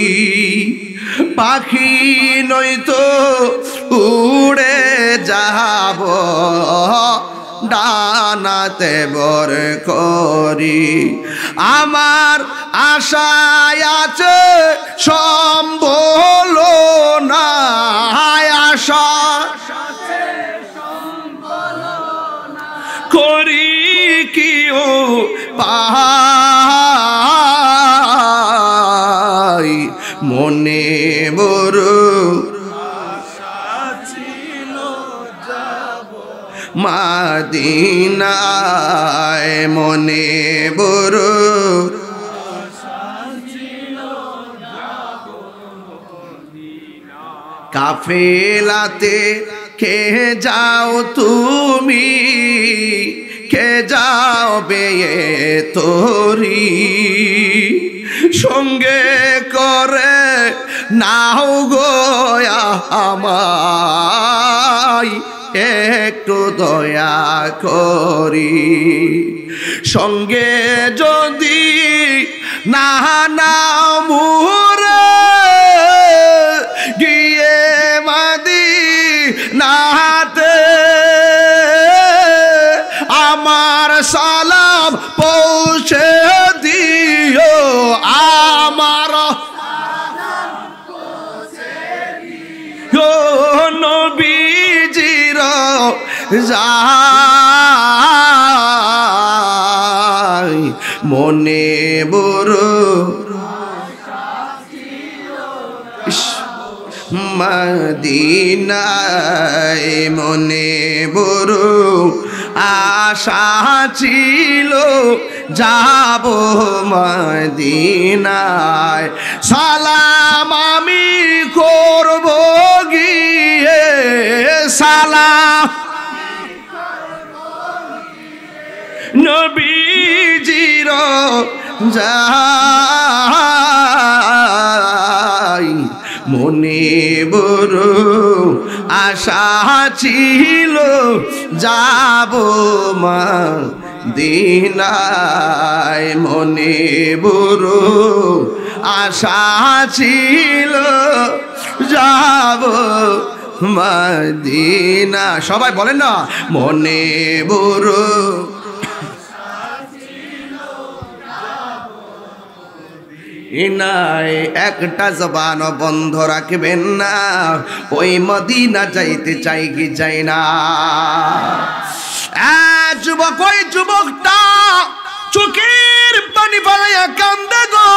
পাখি নয়তো উড়ে যাব ডানাতে বর করি আমার আশায় আছে সম্বল না আশা করি কিও পাই মনে বড় মদিনায় মনে বড় কাফেলাতে কে যাও তুমি কে যাও বেয়ে তোরি সঙ্গে করে নাও গোয়া আমায় একটু দয়া করি সঙ্গে যদি না নাও মুরে গিয়ে মদিনাতে আমার সালাম পৌঁছে দিও আমার নবীজির যাই মনে বড় মদিনায় মনে বড় আশা ছিল যাব মদিনায় সালাম আমি করব গিয়ে সালাম নবীজির যাই মনে বড় আশা ছিল যাব মদিনায় মনে বড় আশা ছিল যাব মদিনা সবাই বলেন না মনে বড় ইনায় একটা জবান বন্ধ রাখবেন না ওই মদিনা যাইতে চাই কি চাই না যুবক ওই যুবকটা চোখের পানি ফেলাইয়া কান্দে গো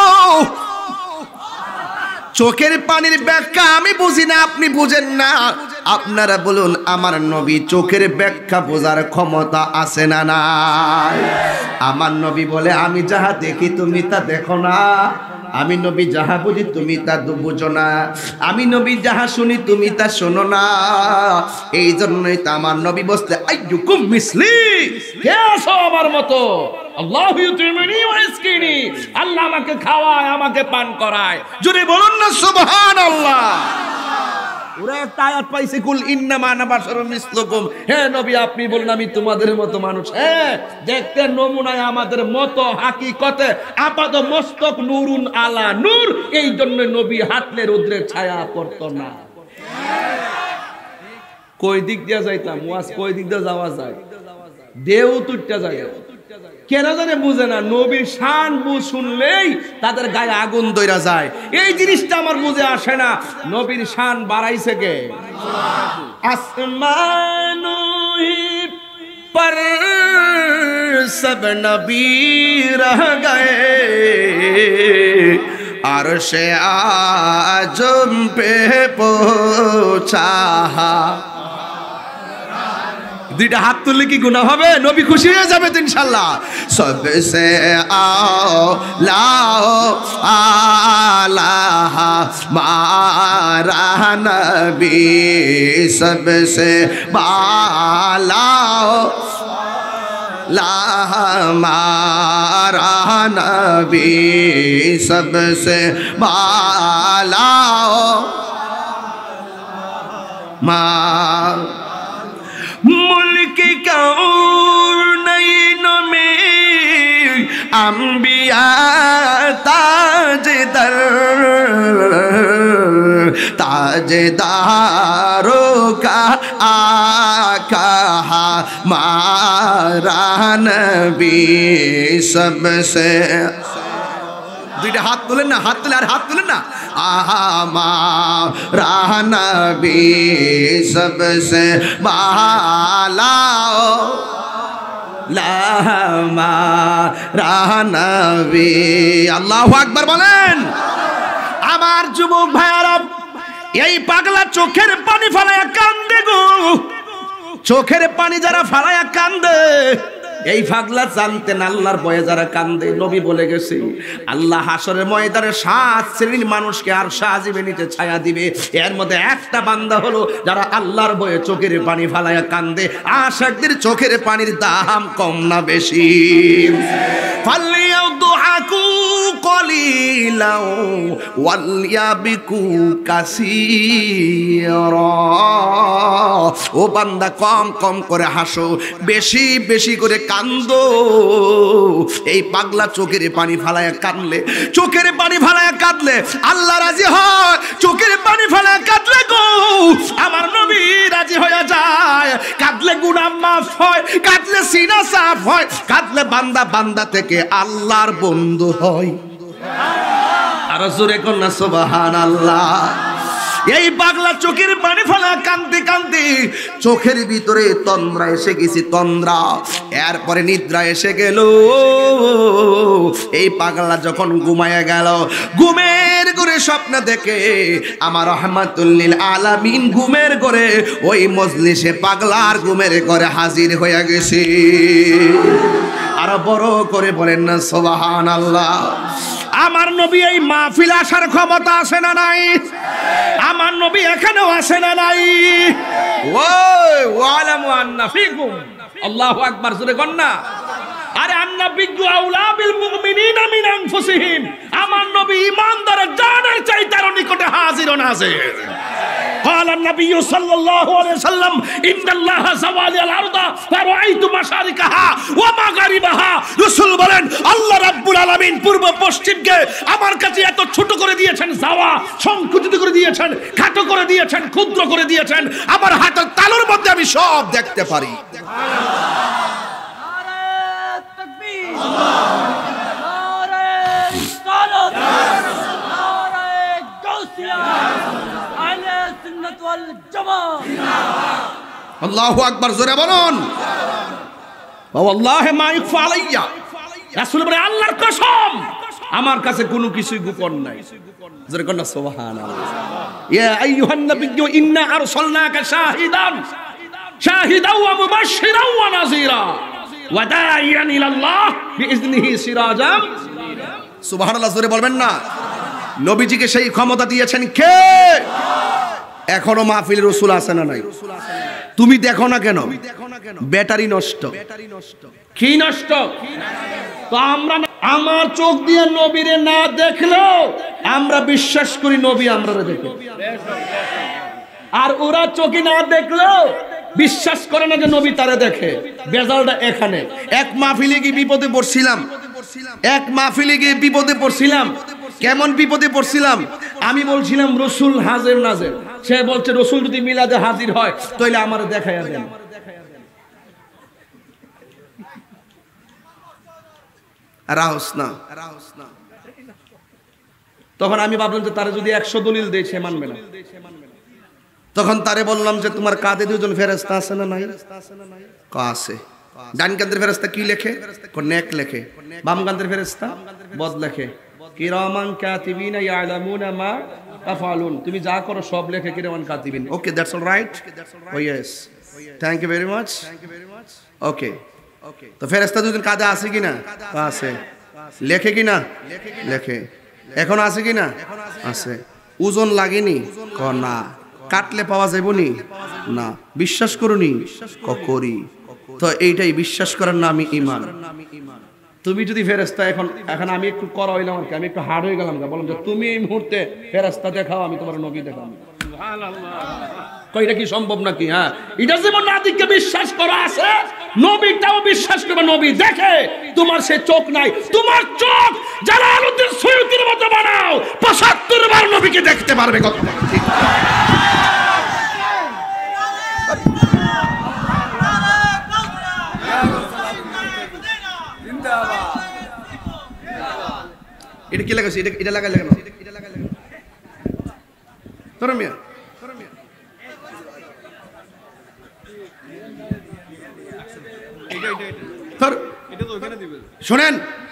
চোখের পানির ব্যাখ্যা আমি বুঝি না আপনি বুঝেন না আপনারা বলুন আমার নবী চোখের ব্যাখ্যা বোঝার ক্ষমতা আছে না নাই আমার নবী বলে আমি যাহা দেখি তুমি তা দেখো না আমি নবী যাহা বুঝি তুমি তা বুঝো না আমি নবী যাহা শুনি তুমি তা শোনো না এই জন্যই তো আমার নবী বসতে আইয়ুকুম মিসলি কে আছো আমার মতো আল্লাহু ইউতিমুনি ওয়া ইসকিনি আল্লাহ আমাকে খাওয়ায় আমাকে পান করায় যদি বলুন না সুবহানাল্লাহ ওরা একটা আয়াত পাইছে কুল ইন্নামা আনা বাশারুম মিসলুকুম হে নবী আপনি বলুন আমি তোমাদের মতো মানুষ হ্যাঁ দেখতে নমুনায় আমাদের মতো হাকিকতে আপাত মস্তক নূরুন আলা নূর এই জন্য নবী হাঁটলে রৌদ্রের ছায়া পড়তো না কই দিক দিয়া যাইতাম ওয়াজ কই দিক দিয়া যাওয়া যায় দেও তুইটা যায় কেন জানে বুঝে না নবীর শান বুঝ শুনলেই তাদের গায়ে আগুন দইরা যায় এই জিনিসটা আমার বুঝে আসে না নবীর শান বাড়াইছে কে আসমানো पर सब नबी रह गए अर्शे आज़म पे पहुँचा। দুইটা হাত তুললে কি গুনাহ হবে? নবী খুশি হয়ে যাবে তো ইনশাআল্লাহ। सबसे आला हमारा नबी, सबसे बाला हमारा नबी, सबसे बाला मुल्क कौनैन में अंबिया ताजदर, ताजदारों का आका हमारा नबी, सबसे দুইটা হাত তুলেন না, হাত তুলে আর হাত তুলেন না। हमारा नबी सबसे बाला हमारा नबी। আল্লাহু আকবার বলেন। আমার যুবক ভাইয়ারা, এই পাগলা চোখের পানি ফালায়া কান্দে গো, চোখের পানি যারা ফালায়া কান্দে, এই পাগলা জানতেন আল্লাহর ভয়ে যারা কান্দে, নবী বলে গেছে আল্লাহ হাসরের ময়দানে 7 শ্রেণীর মানুষকে আর সাজিবে নিতে ছায়া দিবে। এর মধ্যে একটা বান্দা হলো যারা আল্লাহর ভয়ে চোখের পানি ফালায়া কান্দে। আশিকদের চোখের পানির দাম কম না বেশি? ফালিয়াদহাকু কলিলাও ওয়ালিয়াবিকু কাসীরা। ও বান্দা, কম কম করে হাসো, বেশি বেশি করে কান্দো। এই পাগলা চোখের পানি ফালায়া কাঁদলে, চোখের পানি ফালায়া কাঁদলে আল্লাহ রাজি হয়। চোখের পানি ফালায়া কাঁদলে গো আমার নবী রাজি হয়ে যায়। কাঁদলে গুনাহ মাফ হয়, কাঁদলে সিনা সাফ হয়, কাঁদলে বান্দা বান্দা থেকে আল্লাহর বন্ধু হয়। আর জোরে কন্যা সুবহানাল্লাহ। এই পাগলা চোখের পানি ফেলা কাঁদতে কাঁদতে চোখের ভিতরে তন্দ্রা এসে গেছে, তন্দ্রা। এরপরে নিদ্রা এসে গেল। এই পাগলা যখন ঘুমায়া গেল, ঘুমের ঘরে স্বপ্ন দেখে আমার রহমাতুল লিল আলামিন ঘুমের ঘরে ওই মজলিসে পাগলার ঘুমের ঘরে হাজির হয়ে গেছে। আর বড় করে বলেন না সুবহানাল্লাহ। আমার নবী এই মাহফিল আসার ক্ষমতা আছে না নাই? আমার নবী এখানেও আসে না নাই? ওই ওয়ালামু আন্না ফিকুম, আল্লাহু আকবার জোরে কর না। আরে আন্নাবিয়্যু আউলা বিল মুমিনিনা মিন আনফুসিহিম, আমার নবী ঈমানদারের জানের চাইতে আরো নিকটে হাজির ও নাজির। قال النبي صلى الله عليه وسلم ان الله زوال الارض فرأيت مشارقها ومغاربها। রাসূল বলেন আল্লাহ রাব্বুল আলামিন পূর্ব পশ্চিমকে আমার কাছে এত ছোট করে দিয়েছেন, যাওয়া সংকুচিত করে দিয়েছেন, খাটো করে দিয়েছেন, ক্ষুদ্র করে দিয়েছেন, আমার হাতের তালুর মধ্যে আমি সব দেখতে পারি। নারে তাকবীর, নারে সালাত, নারে গাউসিয়া, আহলে সুন্নাত ওয়াল জামাত। আল্লাহু আকবার জোরে বলুন। ওয়াল্লাহি মা ইখফা আলাইয়া। রাসূল বলে আল্লাহর কসম আমার কাছে কোনো কিছুই গোপন নাই। জোরে কর না সুবহানাল্লাহ। ইয়া আইয়ুহান নাবিয়্যু ইন্না আরসালনাকা শাহিদান শাহিদাও ওয়া মুবাশশিরাও ওয়া নাযীরা ওয়া দাঈয়ান ইলাল্লাহ বিইজনিহি সিরাজাম। সুবহানাল্লাহ জোরে বলবেন না। নবীজিকে সেই ক্ষমতা দিয়েছেন কে? এখনো মাহফিল রাসূল আছে না নাই? তুমি দেখো না কেন? ব্যাটারি নষ্ট। কি নষ্ট? তো আমরা আমার চোখ দিয়ে নবীরে না দেখলেও আমরা বিশ্বাস করি নবী আমরা দেখে, আর ওরা চোখে না দেখলেও বিশ্বাস করে না যে নবী তারে দেখে। বেজালটা এখানে। এক মাহফিলে গিয়ে বিপদে পড়ছিলাম, এক মাহফিলে গিয়ে বিপদে পড়ছিলাম। কেমন বিপদে পড়ছিলাম? আমি বলছিলাম রসুল হাজির নাজির, সে বলছে রসুল যদি মিলাদে হাজির হয় তাহলে আমার দেখাইয়া দেন। রাহস না। তখন আমি ভাবলাম যে তারে যদি 100 দলিল দেয় সে মানবে না। তখন তারে বললাম যে তোমার কাঁধে দুজন ফেরেশতা আছে না নাই? আছে। ডান কাঁধের ফেরেশতা কি লেখে? নেক লেখে। বাম কাঁধের ফেরেশতা বদ লেখে। কিরামান কাতিবিনা ইয়ালামুনা মা তাফআলুন, তুমি যা করো সব লেখে কিরামান কাতিবিন। Okay, that's all right. Oh yes, thank you very much. Okay, তো ফেরেশতা দুজন কাঁধে আছে কিনা? আছে। লেখে কিনা? লেখে। এখন আছে কিনা? আছে। ওজন লাগেনি? না। কাটলে পাওয়া যাবনি? না। বিশ্বাস করুনি? করি। তো এইটাই বিশ্বাস করার নামই ঈমান। তুমি যদি ফেরেশতা এখন আমি একটু করা হইলাম আর কি, আমি একটু হার্ড হয়ে গেলাম, বললাম যে তুমি এই মুহূর্তে ফেরেশতা দেখাও, আমি তোমার নবী দেখাবো। এটা কি সম্ভব নাকি? হ্যাঁ, এটা যেমন নাদিকে বিশ্বাস করা আছে, নবীটাও বিশ্বাস করবে। নবী দেখে, তোমার সে চোখ নাই, তোমার চোখ জালালউদ্দিন সুয়ুতির মতো বানাও, ৭৫ বার নবীকে দেখতে পারবে। কত ঠিক? এটা কি লাগাইছে? এটা লাগাই লাগানো তোর মিয়া। শোনেন,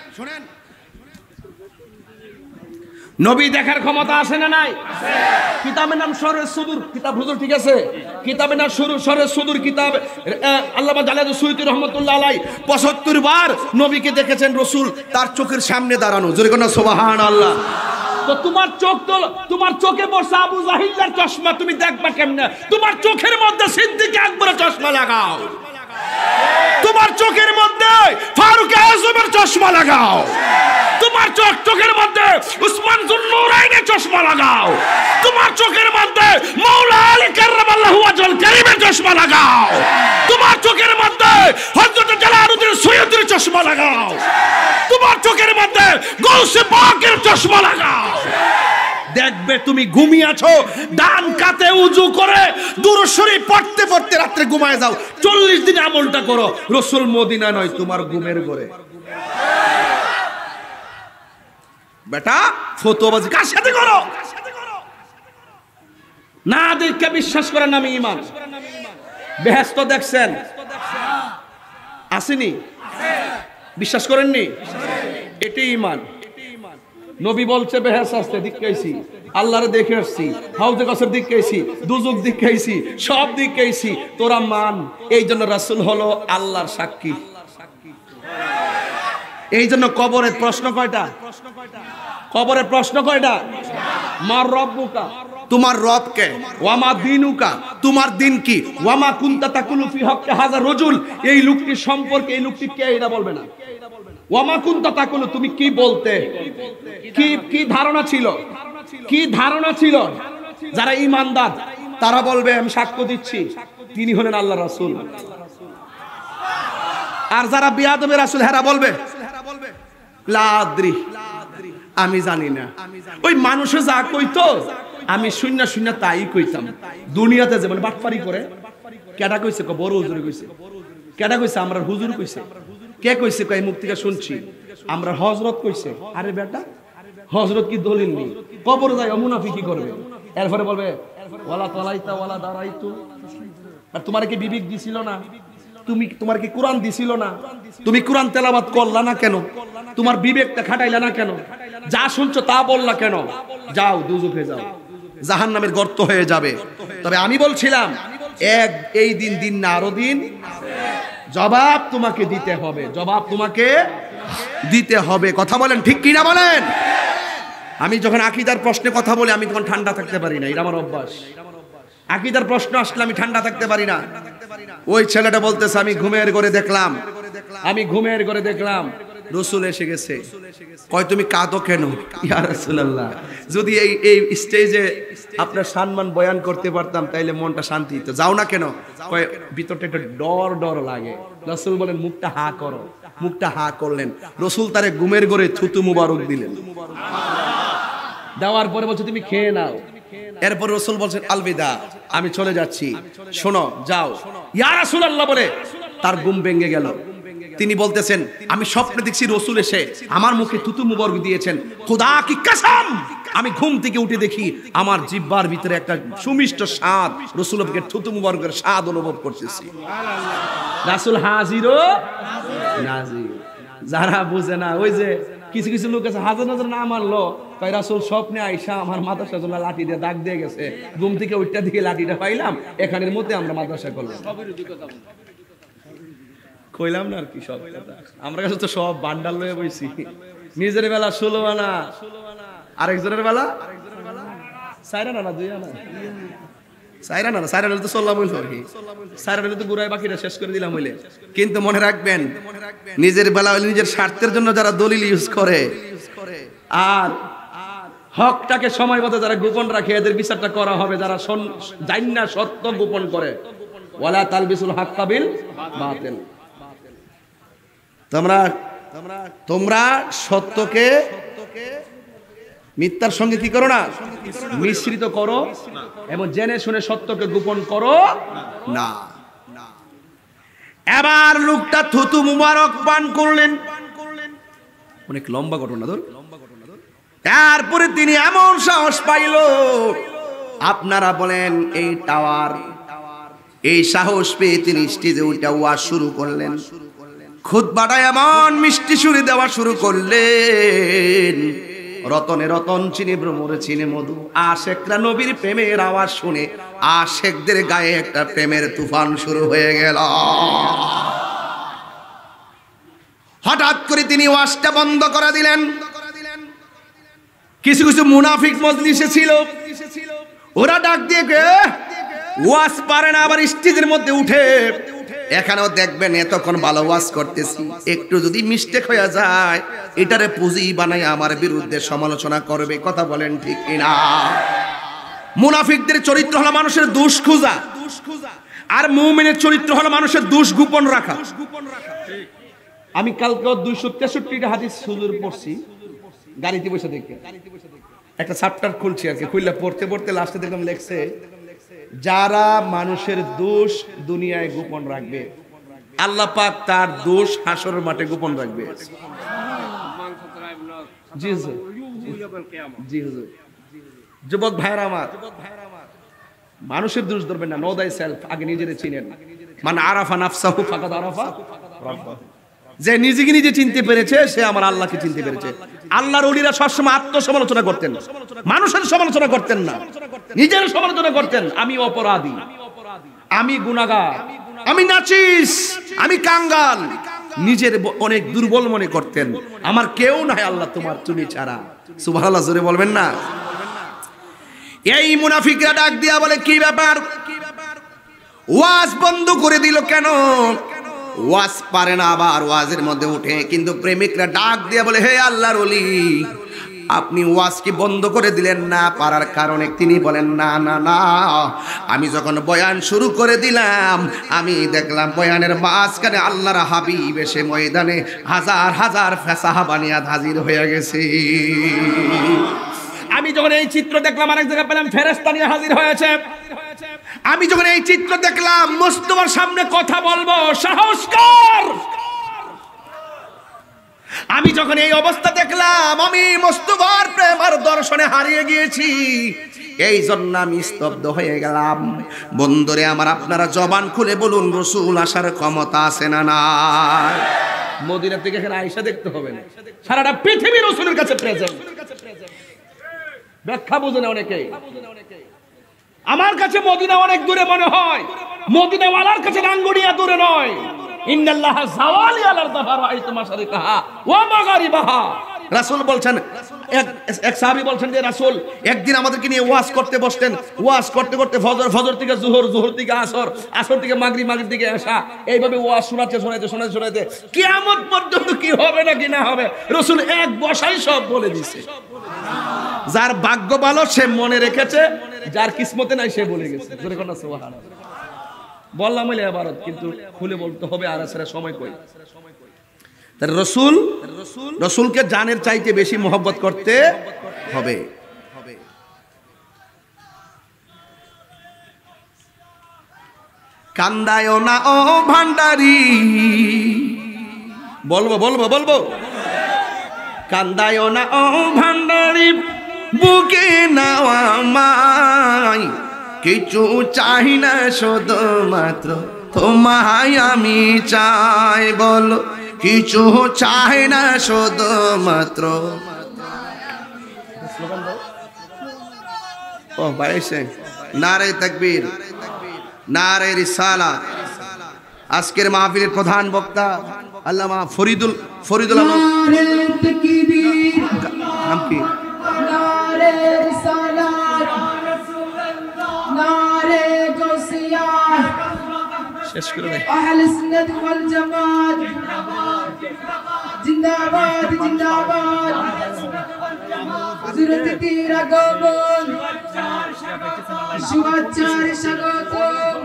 নবী দেখার ক্ষমতা আছে না নাই? কিতাবের নাম শরহুস সুদূর, কিতাব হুজুর ঠিক আছে? কিতাবের নাম শরহুস সুদূর কিতাব। আল্লামা জালালউদ্দিন সুয়ুতী রাহমাতুল্লাহ আলাইহি ৭৫ বার নবীকে দেখেছেন রাসূল তার চোখের সামনে দাঁড়ানো। জোরে কোন সুবহানাল্লাহ। তো তোমার চোখ তো, তোমার চোখে বসা আবু জাহিলের চশমা তুমি দেখবা কেমনে? তোমার চোখের মধ্যে সিদ্দিক আকবরের চশমা লাগাও, তোমার চোখের মধ্যে ফারুক আযমের চশমা লাগাও, তোমার চোখের মধ্যে উসমান যুন্নুরাইনের চশমা লাগাও, তোমার চোখের মধ্যে মাওলা আলী কাররামাল্লাহু ওয়াজহুল কারীমের চশমা লাগাও, তোমার চোখের মধ্যে হযরত জালালউদ্দিন সুয়ুতীর চশমা লাগাও, তোমার চোখের মধ্যে গৌসে পাকের চশমা লাগাও। দেখবে তুমি ঘুমিয়ে আছো, ডান কাতে উজু করে দুরূদ শরীফ পড়তে পড়তে রাতে ঘুমায় যাও। 40 দিন আমলটা করো, রাসূল মদিনা নয় তোমার ঘুমের ঘরে। বেটা ফতোয়াবাজি কার সাথে করো? না দেখে বিশ্বাস করার নামে ঈমান। বেহেশত দেখছেন? আসেনি? বিশ্বাস করেননি? এটাই ঈমান। নবী বলছে বেহেশত আসতে দিকেছি, আল্লাহরে দেখে আসছি, হাউজে কাউসার দিকেছি, দুজক দিকেছি, সব দিকেছি, তোরা মান। এই জন্য রাসূল হলো আল্লাহর সাক্ষী। এই জন্য কবরের প্রশ্ন কয়টা? কবরের প্রশ্ন কয়টা? মার রব্বুকা, তোমার রব কে? ওয়ামা দিনুকা, তোমার দিন কি? ওয়ামা কুনতা তাকুলু ফি হক্কি হাযা রাজুল, এই লোকটি সম্পর্কে, এই লোকটি কে এটা বলবে না। ওয়ামা কুনতা তাকুলু, তুমি কি বলতে, কি ধারণা ছিল, কি ধারণা ছিল? যারা ঈমানদার তারা বলবে আমি সাক্ষ্য দিচ্ছি তিনি হলেন আল্লাহর রাসূল। আর যারা বিয়াদবে রাসূল হেরা বলবে লা আদ্রি, আমি জানি না। ওই মানুষে যা কইতো আমি শূন্য শূন্য তাই কইতাম। দুনিয়াতে যেমন বাটপারি করে, কেডা কইছে? বড় হুজুর কইছে। কেডা কইছে? আমরা হুজুর কইছে। কে কইছে? কই মুখ থেকে শুনছি। আমরা হযরত কইছে। আরে বেটা, হযরত কি দলিল নেই? কবর যায় মুনাফিকি করবে, এরপরে বলবে ওয়ালা তালাইতা ওয়ালা দারাইতু। আর তোমার কি বিবেক দিছিল না? তোমার কি কোরআন দিছিল না? তুমি কোরআন তেলাওয়াত করলা না কেন? তোমার বিবেকটা খাটাইলা না কেন? যা শুনছো তা বললা কেন? যাও দুজখে যাও, জাহান্নামের গর্ত হয়ে যাবে। তবে আমি বলছিলাম এই দিন না আরো দিন জবাব তোমাকে দিতে হবে, জবাব তোমাকে দিতে হবে। কথা বলেন ঠিক কিনা বলেন? আমি যখন আকীদার প্রশ্নে কথা বলি আমি তখন ঠান্ডা থাকতে পারি না, এটা আমার অভ্যাস। আকীদার প্রশ্ন আসলে আমি ঠান্ডা থাকতে পারি না। ওই ছেলেটা বলতেছে আমি ঘুমের ঘরে দেখলাম রাসূল এসে গেছে। কয় তুমি কাঁদো কেন? ইয়া রাসূলুল্লাহ, যদি এই স্টেজে আপনার সম্মান বয়ান করতে পারতাম তাইলে মনটা শান্তি হতো। যাও না কেন? কয় ভিতরটা একটু ডর লাগে। রাসূল বলেন মুখটা হা করো। মুখটা হা করলেন, রাসূল তারে ঘুমের ঘরে থুতু মুবারক দিলেন। দেওয়ার পরে বলছে তুমি খেয়ে নাও। এরপর রাসূল বলছেন আলবিদা, আমি চলে যাচ্ছি, শোনো যাও। ইয়া রাসূলুল্লাহ বলে তার ঘুম ভেঙে গেল। তিনি বলতেছেন আমি স্বপ্নে দেখছি রাসূল এসে আমার মুখে থুতু মুবারক দিয়েছেন। খোদা কি কসম, আমি ঘুম থেকে উঠে দেখি আমার জিহ্বার ভিতরে একটা সুমিষ্ট স্বাদ, রাসূলের থুতু মুবারকের স্বাদ অনুভব করতেছি। রাসূল হাজির ও নাজির। যারা বুঝে না, ওই যে কিছু কিছু লোক আছে হাজার হাজার না মারলো, তাই রাসূল স্বপ্নে আইসা আমার মাদ্রাসা জন্য লাঠি দিয়ে দাগ দিয়ে গেছে, ঘুম থেকে ওইটা দিকে লাঠিটা পাইলাম, এখানের মধ্যে আমরা মাদ্রাসা করলাম। কইলাম না আর কি সব কথা। আমরা কাছে তো সব বান্ডাল লয়ে বইছি, নিজের বেলা 16 আনা, আরেকজনের বেলা 4 আনা না 2 আনা, 4 আনা না, 4 আনা তো চললাম হইল আর কি, 4 আনা তো গুড়াই বাকিটা শেষ করে দিলাম হইলে। কিন্তু মনে রাখবেন, নিজের বেলা হইলে নিজের স্বার্থের জন্য যারা দলিল ইউজ করে আর হকটাকে সময় মতো যারা গোপন রাখে এদের বিচারটা করা হবে, যারা জান্না সত্য গোপন করে। ওয়ালা তালবিসুল হাক্কা বিল বাতিল। তোমরা সত্যকে মিথ্যার সঙ্গে কি করো না, মিশ্রিত করো এবং জেনে শুনে সত্যকে গোপন করো না। এবার লোকটা থুতু মুবারক পান করলেন, অনেক লম্বা ঘটনা ধর। তারপরে তিনি এমন সাহস পাইল, আপনারা বলেন এই টাওয়ার, এই সাহস পেয়ে তিনি স্টেজে উঠে ওয়াজ শুরু করলেন। খুতবাটা এমন মিষ্টি সুরে দেওয়া শুরু করলেন, রতনে রতন চিনি ভ্রমরে চিনি মধু। আশেকরা নবীর প্রেমের আওয়াজ শুনে আশেকদের গায়ে একটা প্রেমের তুফান শুরু হয়ে গেল। হঠাৎ করে তিনি ওয়াজটা বন্ধ করে দিলেন। কিছু কিছু মুনাফিক মজলিসে ছিল, ওরা ডাক দিয়ে ওয়াজ পারে না, আবার স্টেজের মধ্যে উঠে। এখানেও দেখবেন এতক্ষণ ভালো ওয়াজ করতেছি, একটু যদি মিস্টেক হয়ে যায় এটারে পুঁজি বানাই আমার বিরুদ্ধে সমালোচনা করবে। কথা বলেন ঠিক কিনা? মুনাফিকদের চরিত্র হলো মানুষের দোষ খোঁজা, আর মুমিনের চরিত্র হলো মানুষের দোষ গোপন রাখা। আমি কালকে 263টা হাদিস হুজুর পড়ছি গাড়িতে বসে দেখে, একটা চ্যাপ্টার খুলছি আর কি, খুললে পড়তে পড়তে লাস্টে দেখলাম লেখছে, যারা মানুষের দোষ দুনিয়ায় গোপন রাখবে আল্লাহ পাক তার দোষ হাসরের মাঠে গোপন রাখবে। জি হুজুর, জি হুজুর। যুবক ভাইরা আমার, মানুষের দোষ ধরবেন না, নো দাই সেলফ, আগে নিজেরে চিনেন। মান আরাফা নাফসাহু ফাকাদ আরাফা রাব্বাহু। যে নিজেকে নিজে চিনতে পেরেছে সে আমার আল্লাহকে চিনতে পেরেছে। আল্লাহর ওলিরা সবসময় আত্মসমালোচনা করতেন, মানুষের সমালোচনা করতেন না, নিজের সমালোচনা করতেন। আমি অপরাধী, আমি গুনাহগার, আমি নাচিস, আমি কাঙ্গাল, নিজের অনেক দুর্বল মনে করতেন। আমার কেউ নাই আল্লাহ তোমার, তুমি ছাড়া। সুবহানাল্লাহ, জোরে বলবেন না? এই মুনাফিকরা ডাক দিয়া বলে, কি ব্যাপার, ওয়াজ বন্ধ করে দিল কেন? ওয়াজ পারে না, আবার ওয়াজের মধ্যে উঠে। কিন্তু প্রেমিকরা ডাক দিয়ে বলে, হে আল্লাহর ওলি, আপনি ওয়াজ কি বন্ধ করে দিলেন না? পারার কারণে তিনি বলেন, না না না, আমি যখন বয়ান শুরু করে দিলাম আমি দেখলাম বয়ানের মাঝখানে আল্লাহর হাবিব এসে ময়দানে হাজার হাজার সাহাবানিয়াত হাজির হয়ে গেছে। আমি যখন এই চিত্র দেখলাম, আরেক জায়গায় পেলাম ফেরেশতা নিয়ে হাজির হয়েছে। আমি যখন এই চিত্র দেখলাম, মুস্তফার সামনে কথা বলবো সাহস কর। আমি যখন এই অবস্থা দেখলাম, আমি মুস্তফার প্রেম আর দর্শনে হারিয়ে গিয়েছি, এই জন্য আমি স্তব্ধ হয়ে গেলাম। বন্ধুরে আমার, আপনারা জবান খুলে বলুন, রাসূল আসার ক্ষমতা আছে না নাই? মদিনা থেকে এখানে আয়েশা দেখতে হবে না, সারাটা পৃথিবী রাসূলের কাছে প্রেজেন্ট। ব্যাখ্যা বুঝে না অনেকে। আমার কাছে মদিনা অনেক দূরে মনে হয়, মদিনাওয়ালার কাছে রাঙ্গুনিয়া দূরে নয়। ইন্নাল্লাহা যাওয়ালি আলাল দাহর আইতু মাশারিকাহা ওয়া মাগারিবাহা। রাসূল বলছেন, এক সাহাবী বলছেন যে রাসূল একদিন আমাদেরকে নিয়ে ওয়াজ করতে বসতেন। ওয়াজ করতে করতে ফজর থেকে জোহর, জোহর থেকে আসর, আসর থেকে মাগরিব, মাগরিব থেকে এশা, এইভাবে ওয়াজ শোনাতে কিয়ামত পর্যন্ত কি হবে না কি না হবে রাসূল এক বসাই সব বলে দিয়েছে। যার ভাগ্য ভালো সে মনে রেখেছে, যার কিসমতে নাই সে বলে গেছে। জোরে কোন সুবহানাল্লাহ। বললাম হইলে আবার, কিন্তু খুলে বলতে হবে, আর সেটা সময় কই। তার রসুলকে জানের চাইতে বেশি মহব্বত করতে হবে। কান্দায় না ও ভান্ডারি, বলবো কান্দায় না ও ভান্ডারি, বুকে নাও আমায়, কিছু চাই না শুধুমাত্র তোমায় আমি চাই। বলো কিছু চাই না শুধুমাত্র। ও বাইছে নারে তাকবীর, নারে রিসালাত। আজকের মাহফিলের প্রধান বক্তা আল্লামা ফরিদুল আলম। নাম কি? নারে রিসালাত, নারে গাউসিয়া, শেষ করে দে। আহলে সুন্নাত ওয়াল জামাত জিন্দাবাদ জিন্দাবাদ। হযরত তেরা গোবন শুভেচ্ছার স্বাগতম।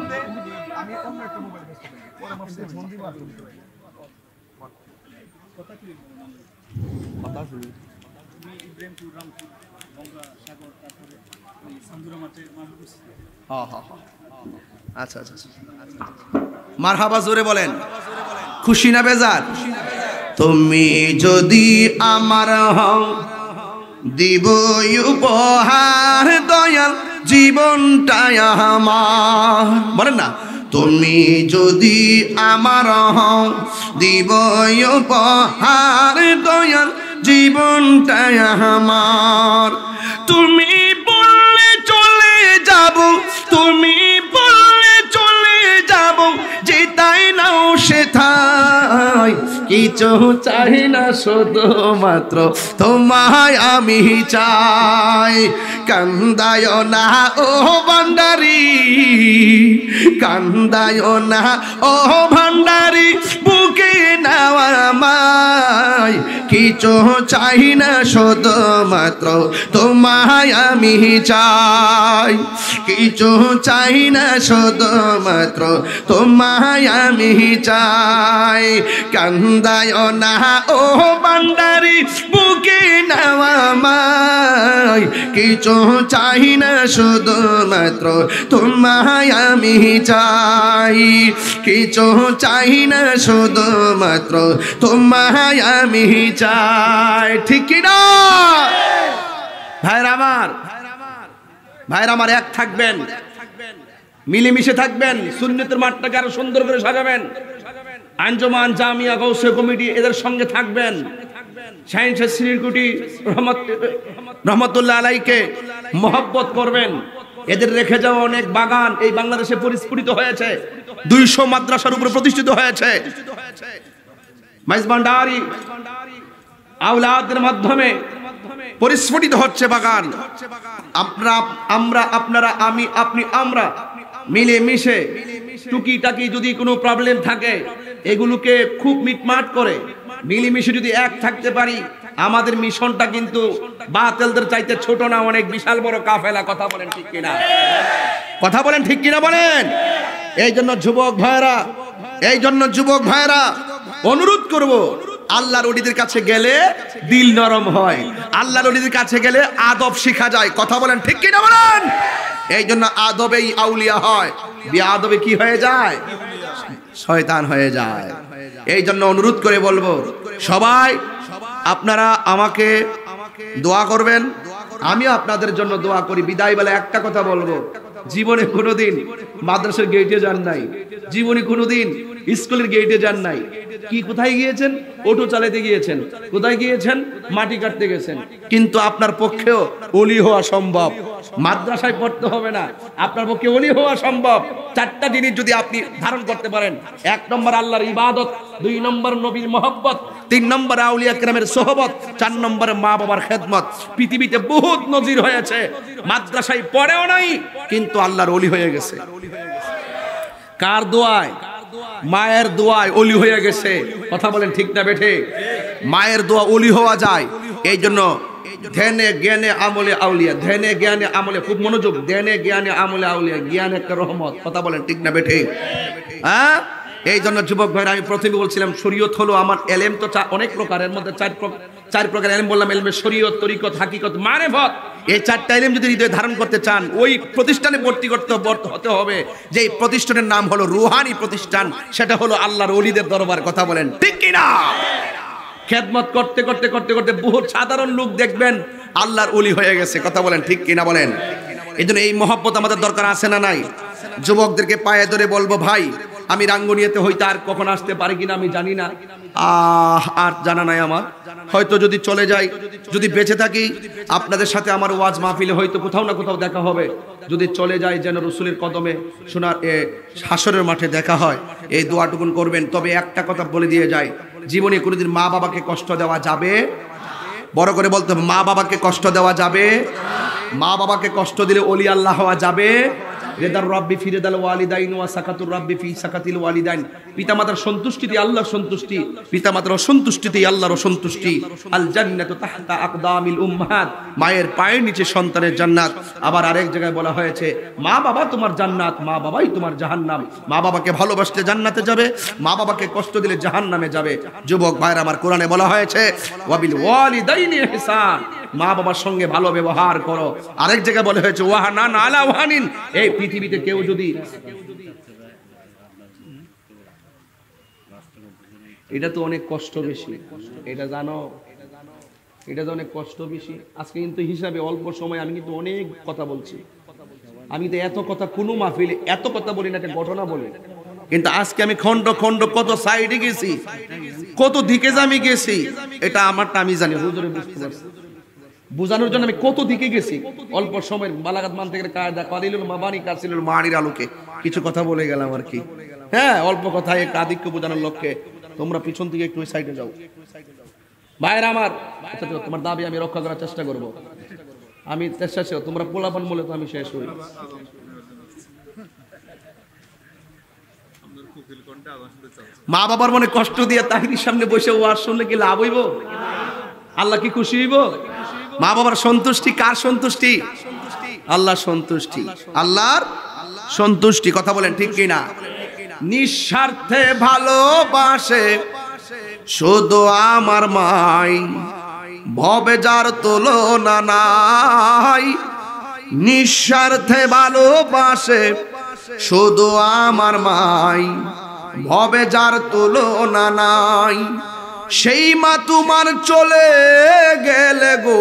আচ্ছা আচ্ছা, মারহাবা জোরে বলেন। খুশি না বেজার? তুমি যদি আমার হও দিব উপহার দয়াল জীবনটাই আমার। বলেন না, তুমি যদি আমার হও দিব উপহার দয়াল জীবনটাই আমার। তুমি বললে চলে যাব, তুমি বললে চলে যাব, যেটাই নাও সেটাই, কিছু চাই না শুধুমাত্র তোমায় আমি চাই। কান্দায় না ও ভান্ডারি, কান্দায় না ও ভান্ডারি, বুকে নেওয়া আমায়, কিছু চাই না শুধুমাত্র তোমায় আমি চাই। কিছু চাই না শুধুমাত্র তোমায় আমি চাই। কান্দায় না ও ভান্ডারি, বুকে নেওয়া আমায়, কিছু চাই না শুধুমাত্র তোমায় আমি চাই। কিছু চাই না শুধুমাত্র তোমায় আমি চাই। ঠিক কি না ভাইরা আমার? ভাইরা আমার, এক থাকবেন, মিলেমিশে থাকবেন, সুন্নতের মাঠটাকে আরো সুন্দর করে সাজাবেন। আঞ্জুমান জামিয়া গাউসিয়া কমিটি এদের সঙ্গে থাকবেন। শাহিন শাহ সিরিকুটি রহমতুল্লাহ আলাইকে মহব্বত করবেন। এদের রেখে যাওয়া অনেক বাগান এই বাংলাদেশে পরিস্ফুটিত হয়েছে, 200 মাদ্রাসার উপরে প্রতিষ্ঠিত হয়েছে। মাইজভান্ডারি আওলাদের মাধ্যমে পরিস্ফুটিত হচ্ছে বাগান। আপনারা আমি আপনি আমরা মিলে মিশে টুকিটাকি যদি কোনো প্রবলেম থাকে এগুলোকে খুব মিটমাট করে মিলেমিশে যদি এক থাকতে পারি, আমাদের মিশনটা কিন্তু বাতিলদের চাইতে ছোট না, অনেক বিশাল বড় কাফেলা। কথা বলেন ঠিক কিনা? কথা বলেন ঠিক কিনা বলেন। এই জন্য যুবক ভাইরা অনুরোধ করব, আল্লাহর ওলিদের কাছে গেলে দিল নরম হয়, আল্লাহর ওলিদের কাছে গেলে আদব শেখা যায়। কথা বলেন ঠিক কিনা বলেন। এই জন্য আদবেই আউলিয়া হয়, বেআদবে কি হয়ে যায়? শয়তান হয়ে যায়। এই জন্য অনুরোধ করে বলবো, সবাই আপনারা আমাকে দোয়া করবেন, আমি আপনাদের জন্য দোয়া করি। বিদায় বেলা একটা কথা বলবো, জীবনে কোনোদিন মাদ্রাসার গেটে যান নাই, জীবনে কোনোদিন স্কুলের গেটে যান নাই, কি কোথায় গিয়েছেন? অটো চালাতে গিয়েছেন। কোথায় গিয়েছেন? মাটি কাটতে গেছেন। কিন্তু আপনার পক্ষেও ওলি হওয়া সম্ভব, মাদ্রাসায় পড়তে হবে না, আপনার পক্ষে ওলি হওয়া সম্ভব। 4টা জিনিস যদি আপনি ধারণ করতে পারেন, 1 নম্বর আল্লাহর ইবাদত, 2 নম্বর নবীর মহব্বত, 3 নম্বর আউলিয়া কেরামের সোহবত, 4 নম্বরে মা বাবার খেদমত। পৃথিবীতে বহুত নজির হয়েছে, মাদ্রাসায় পড়েও নাই কিন্তু আল্লাহর ওলি হয়ে গেছে। কার দোয়ায়? মায়ের দোয়ায় ওলি হয়ে গেছে। কথা বলেন ঠিক না বেঠে? মায়ের দোয়া ওলি হওয়া যায়। এই জন্য ধ্যানে জ্ঞানে আমলে আউলিয়া, ধ্যানে জ্ঞানে আমলে, খুব মনোযোগ, ধ্যানে জ্ঞানে আমলে আউলিয়া, জ্ঞান একটা রহমত। কথা বলেন ঠিক না বেঠে? হ্যাঁ, এই জন্য যুবক ভাইরা, আমি প্রথমে বলছিলাম শরীয়ত হলো আমার এলেম তো অনেক প্রকারের, মধ্যে 4 প্রকার এলেম বললাম। এলমে শরীয়ত, তরিকত, হাকিকত, মারিফত। এই 4টা এলেম যদি হৃদয়ে ধারণ করতে চান, ওই প্রতিষ্ঠানে ভর্তি হতে হবে যে প্রতিষ্ঠানের নাম হলো রুহানি প্রতিষ্ঠান, সেটা হলো আল্লাহর ওলিদের দরবার। কথা বলেন ঠিক কি না? খেদমত করতে করতে করতে করতে বহুত সাধারণ লোক দেখবেন আল্লাহর ওলি হয়ে গেছে। কথা বলেন ঠিক কিনা বলেন। এই জন্য এই মহব্বত আমাদের দরকার আছে না নাই? যুবকদেরকে পায়ে ধরে বলবো, ভাই আমি রাঙ্গুনিয়াতে হইতে আর কখন আসতে পারি কিনা আমি জানি না, আর জানা নাই আমার, হয়তো যদি চলে যাই, যদি বেঁচে থাকি আপনাদের সাথে আমার ওয়াজ মাহফিলে হয়তো কোথাও না কোথাও দেখা হবে। যদি চলে যাই যেন রসুলের কদমে সোনার হাসরের মাঠে দেখা হয়, এই দোয়াটুকুন করবেন। তবে একটা কথা বলে দিয়ে যায়, জীবনে কোনোদিন মা বাবাকে কষ্ট দেওয়া যাবে, বড় করে বলতে হবে, মা বাবাকে কষ্ট দেওয়া যাবে। মা বাবাকে কষ্ট দিলে ওলি আল্লাহ হওয়া যাবে। রেদার রাব্বি ফি রেদাল ওয়ালিদাইন ওয়া সাকাতুর রাব্বি ফি সাকাতিল ওয়ালিদাইন। পিতামাতার সন্তুষ্টিতে আল্লাহর সন্তুষ্টি, পিতামাতার অসন্তুষ্টিতে আল্লাহর অসন্তুষ্টি। আল জান্নাতু তাহতা আকদামিল উম্মাহাত, মায়ের পায়ের নিচে সন্তানের জান্নাত। আবার আরেক জায়গায় বলা হয়েছে মা বাবা তোমার জান্নাত, মা বাবাই তোমার জাহান্নাম। মা বাবাকে ভালোবাসলে জান্নাতে যাবে, মা বাবাকে কষ্ট দিলে জাহান্নামে যাবে। যুবক ভাইরা আমার, কোরআনে বলা হয়েছে ওয়াবিল ওয়ালিদাইনি ইহসান, মা বাবার সঙ্গে ভালো ব্যবহার করো। আরেক জায়গায় বলা হয়েছে ওয়াহানান আলা ওয়াহানিন, এই পৃথিবীতে কেউ যদি, এটা তো অনেক কষ্ট বেশি, এটা জানো, এটা তো অনেক কষ্ট বেশি। আজকে কিন্তু হিসাবে অল্প সময় আমি কিন্তু অনেক কথা বলছি, আমি তো এত কথা কোনো মাহফিলে এত কথা বলি না, একটা ঘটনা বলি। কিন্তু আজকে আমি খন্ড খন্ড কত সাইডে গেছি, কত দিকে আমি গেছি, এটা আমারটা আমি জানি, হুজুরে বুঝতে পারছি। বোঝানোর জন্য আমি কত দিকে গেছি, অল্প সময়ের বালাগাত মান থেকে কায়দা কালিলুল মাবানি কাসিলুল মানির আলোকে কিছু কথা বলে গেলাম আর কি। হ্যাঁ, অল্প কথায় একটা আধিক্য বোঝানোর লক্ষ্যে তোমরা পিছন থেকে একটু সাইডে যাও। ভাইরা আমার, তোমার দাবি আমি রক্ষা করার চেষ্টা করব। আমি চেষ্টা ছিল, তোমরা পোলাপান বলে তো আমি শেষ হই। মা বাবার মনে কষ্ট দিয়ে তাহিরির সামনে বসে ওয়াজ শুনলে কি লাভ হইব? আল্লাহ কি খুশি হইব? মা বাবার সন্তুষ্টি কার সন্তুষ্টি? আল্লাহর সন্তুষ্টি, আল্লাহর সন্তুষ্টি। কথা বলেন ঠিক কিনা? নিঃস্বার্থে ভালোবাসে শুধু আমার মাই, ভবে যার তুলনা নাই। নিঃস্বার্থে ভালোবাসে শুধু আমার মাই, ভবে যার তুলনা নাই। সেই মা তোমার চলে গেলে গো,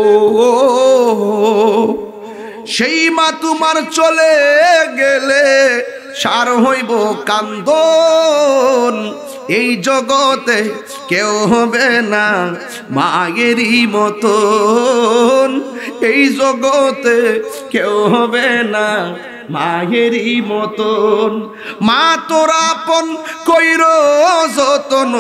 সেই মা তোমার চলে গেলে সার হইব কান্দন। এই জগতে কেউ হবে না মায়েরই মতন, এই জগতে কেউ হবে না মায়েরই মতন। মা তোরা আপন কইর যতন,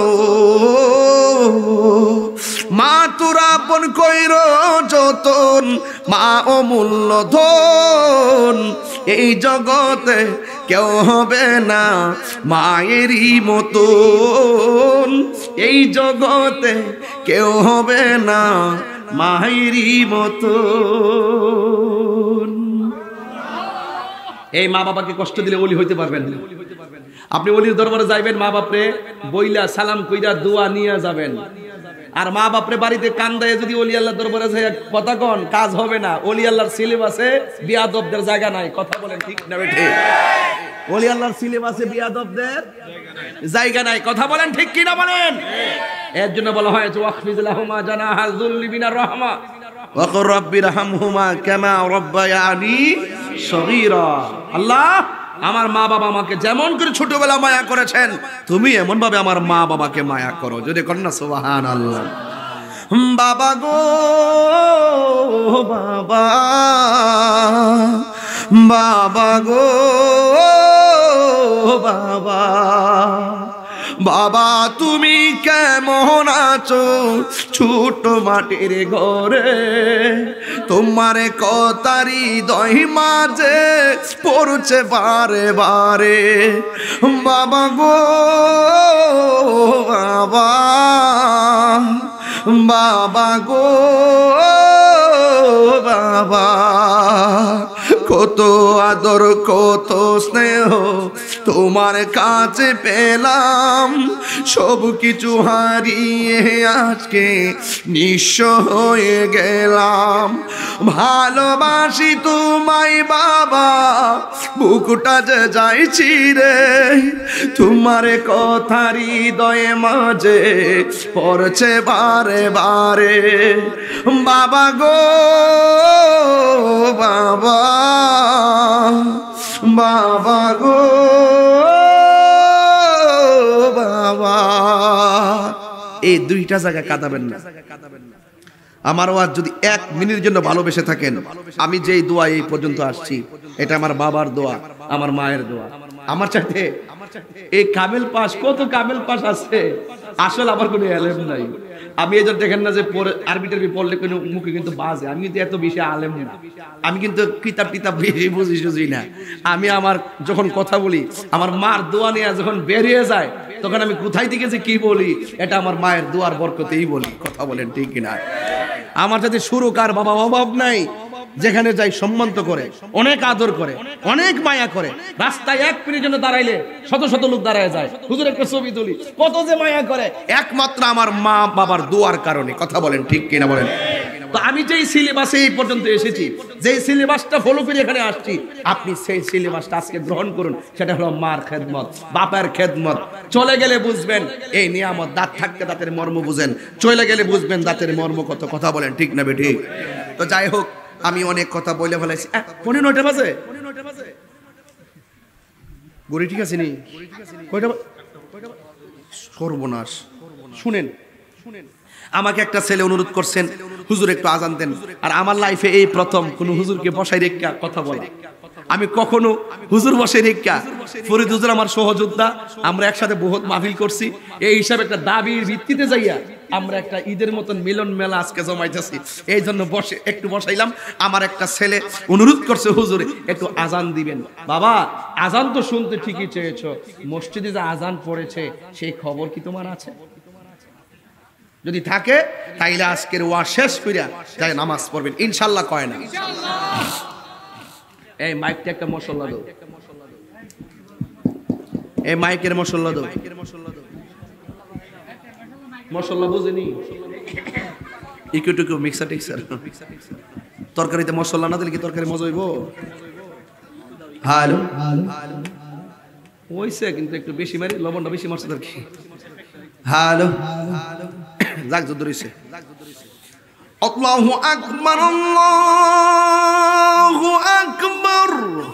মা তোরা আপন কইর যতন, মা অমূল্য ধন। এই জগতে কেউ হবে না মায়েরই মতন, এই জগতে কেউ হবে না মায়েরই মতন। এই মা বাবাকে কষ্ট দিলে ওলি হইতে পারবেন না। আপনি ওলির দরবারে যাইবেন, মা বাপরে বইলা সালাম কইরা দোয়া নিয়ে যাবেন। আর মা বাপরে বাড়িতে কান্দায় যদি ওলি আল্লাহ দরবারে যাই কথা কন, কাজ হবে না। ওলি আল্লাহর সিলেবাসে বিয়াদবদের জায়গা নাই। কথা বলেন ঠিক না বেঠে? ওলি আল্লাহর সিলেবাসে বিয়াদবদের জায়গা নাই। কথা বলেন ঠিক কি না বলেন? এর জন্য বলা হয়েছে ওয়াকফিজ লাহুমা জানাহাল যুল্লি মিনার রাহমা ওয়া কুর রাব্বিরহামহুমা কামা রাব্বায়ানি সগীরা। আল্লাহ, আমার মা বাবা আমাকে যেমন করে ছোটবেলা মায়া করেছেন, তুমি এমন ভাবে আমার মা বাবাকে মায়া করো। যদি করেন না সুবহানাল্লাহ। বাবা গো বাবা, বাবা গো বাবা, বাবা তুমি কেমন আছো ছোট মাটির ঘরে? তোমার কথারি হৃদয় মাঝে পড়ছে বারে বারে। বাবা গো বাবা, বাবা গো বাবা, কত আদর কত স্নেহ তোমার কাছে পেলাম, সব কিছু হারিয়ে আজকে নিঃস্ব হয়ে গেলাম। ভালোবাসি তোমায় বাবা, বুকটা যে যাইছি রে, তোমার কথা হৃদয়ে মাঝে পড়ছে বারে বারে। বাবা গো বাবা, বাবা গো বাবা, এই দুইটা জায়গা কাঁদাবেন না। আমার ওয়াজ যদি 1 মিনিটের জন্য ভালোবেসে থাকেন, আমি যেই দোয়া এই পর্যন্ত আসছি, এটা আমার বাবার দোয়া, আমার মায়ের দোয়া। আমার চাইতে এই কামেল পাস, কত কামেল পাস আছে, আসলে আমার কোনো এলেম নাই। আমি এই জন্য দেখেন না যে আরবি টারবি পড়লে কোনো মুখে কিন্তু বাজে, আমি কিন্তু এত বেশি আলেম না, আমি কিন্তু কিতাব টিতাব বেশি বুঝি না। আমি আমার যখন কথা বলি, আমার মার দোয়া নিয়ে যখন বেরিয়ে যায়, তখন আমি কোথায় থেকে যে কি বলি, এটা আমার মায়ের দোয়ার বরকতেই বলি। কথা বলেন ঠিক কিনা? আমার যাতে সুরকার বাবা অভাব নাই, যেখানে যাই সম্মান করে, অনেক আদর করে, অনেক মায়া করে। রাস্তায় 1 মিনিটের জন্য দাঁড়াইলে শত শত লোক দাঁড়ায় যায়, হুজুর একটা ছবি তুলি, কত যে মায়া করে, একমাত্র আমার মা বাবার দোয়ার কারণে। কথা বলেন ঠিক কিনা বলেন? তো আমি যেই সিলেবাসে এই পর্যন্ত এসেছি, যেই সিলেবাসটা ফলো করে এখানে আসছি, আপনি সেই সিলেবাসটা আজকে গ্রহণ করুন। সেটা হলো মার খেদমত, বাবার খেদমত। চলে গেলে বুঝবেন এই নিয়ামত, দাঁত থাকতে দাঁতের মর্ম বুঝেন, চলে গেলে বুঝবেন দাঁতের মর্ম কত। কথা বলেন ঠিক না বেঠি? তো যাই হোক, আমি অনেক কথা বলে ফেলাইছি। 9:15 বাজে গড়ি, ঠিক আছে নি? কয়টা? সর্বনাশ। শুনেন, আমাকে একটা ছেলে অনুরোধ করছেন, হুজুর একটু আজান দেন। আর আমার লাইফে এই প্রথম কোন হুজুরকে বসাই রেখা কথা বলা। আমি কখনো হুজুর বসাই রেখা, ফরিদ হুজুর আমার সহযোদ্ধা, আমরা একসাথে বহুত মাহফিল করছি। এই হিসাবে একটা দাবির ভিত্তিতে যাইয়া আমরা একটা ঈদের মতন মিলন মেলা আজকে জমাইতেছি। এই জন্য একটু বসাইলাম। আমার একটা ছেলে অনুরোধ করছে, হুজুর একটু আজান দিবেন। বাবা, আজান তো শুনতে ঠিকই চেয়েছো, মসজিদে যে আজান পড়েছে সেই খবর কি তোমার আছে? যদি থাকে তাইলে আজকের ওয়াজ শেষ কইরা যাই নামাজ পড়বেন ইনশাআল্লাহ। কয় না? এই মাইকটা একটা মশলা দাও, এই মাইকের মশলা দাও। মশলা বুঝেনি? ইকুটুকু মিক্সার টিক্সার। তরকারিতে মশলা না দিলে কি তরকারি মজা হইব? হ্যালো হইছে, কিন্তু একটু বেশি মারি, লবণটা বেশি মারছে তার কি? হ্যালো যাক যুদ্ধ রইছে। আল্লাহু আকবার, আল্লাহু আকবার।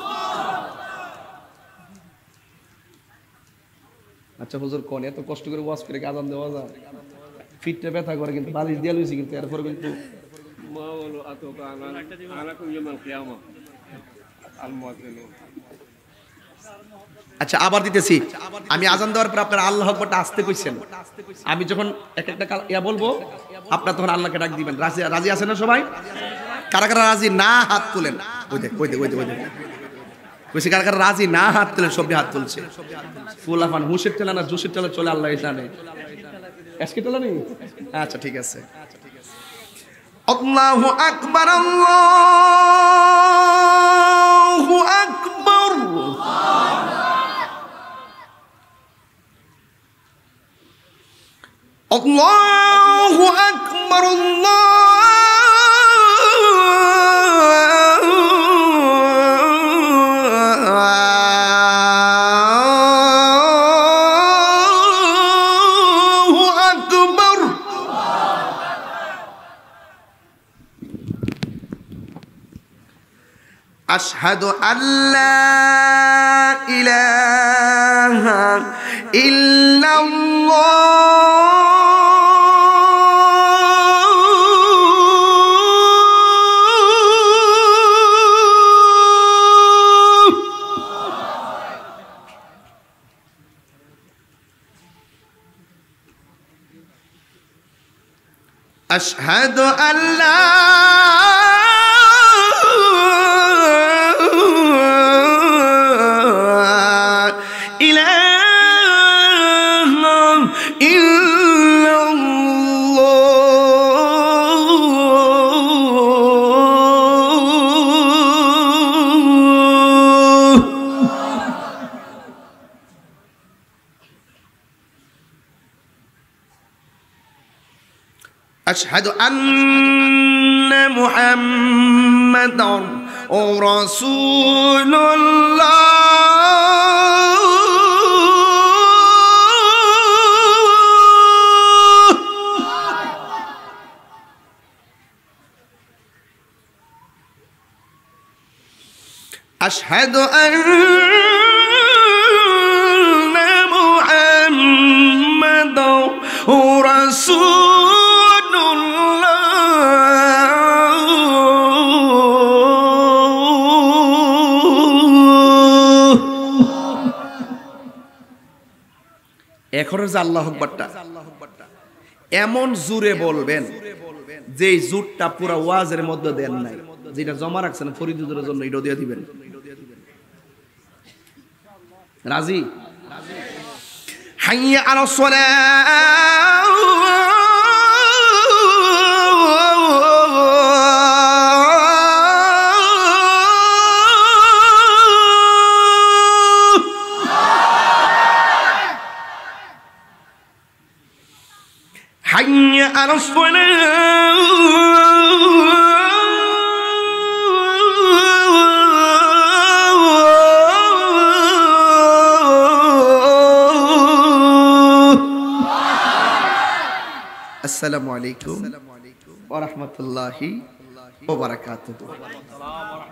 আচ্ছা হুজুর কোন এত কষ্ট করে ওয়াজ করে আজান দেওয়া যায়? ফিটটা ব্যথা করে, কিন্তু বালিশ দিয়া লইছি, কিন্তু এরপর কিন্তু আচ্ছা আবার দিতেছি। আমি আজান দেওয়ার পর আপনারা আল্লাহু আকবারটা আসতে কইছেন। আমি যখন একটা ইয়া বলবো, আপনারা তখন আল্লাহকে ডাক দিবেন। রাজি আছেন না সবাই? কারা কারা রাজি না হাত তুলেন। ওই দেখ কইছি কারা কারা রাজি না হাত তুলেন। সবই হাত তুলছে। ফুলাফান হুশের টেলা না জোশের টেলা চলে আল্লাহ জানে। আজকে টেলা নেই? আচ্ছা ঠিক আছে। আল্লাহু আকবার, আল্লাহু আকবার। আল্লাহু আকবার, আল্লাহু আকবার। আশহাদু আল্লা ইলাহা ইল্লাল্লাহ। أشهد أن لا إله إلا الله. أشهد أن محمدا رسول الله. أشهد أن محمدا رسول এখন যে আল্লাহু আকবারটা এমন জোরে বলবেন যে জোরটা পুরো ওয়াজের মধ্যে দেন নাই, যেটা জমা রাখছেন ফরিদুদের জন্য এটাও দিয়ে দিবেন। রাজি? হাইয়া আলাস সালাহ حي على الصلاة. السلام عليكم ورحمة الله وبركاته.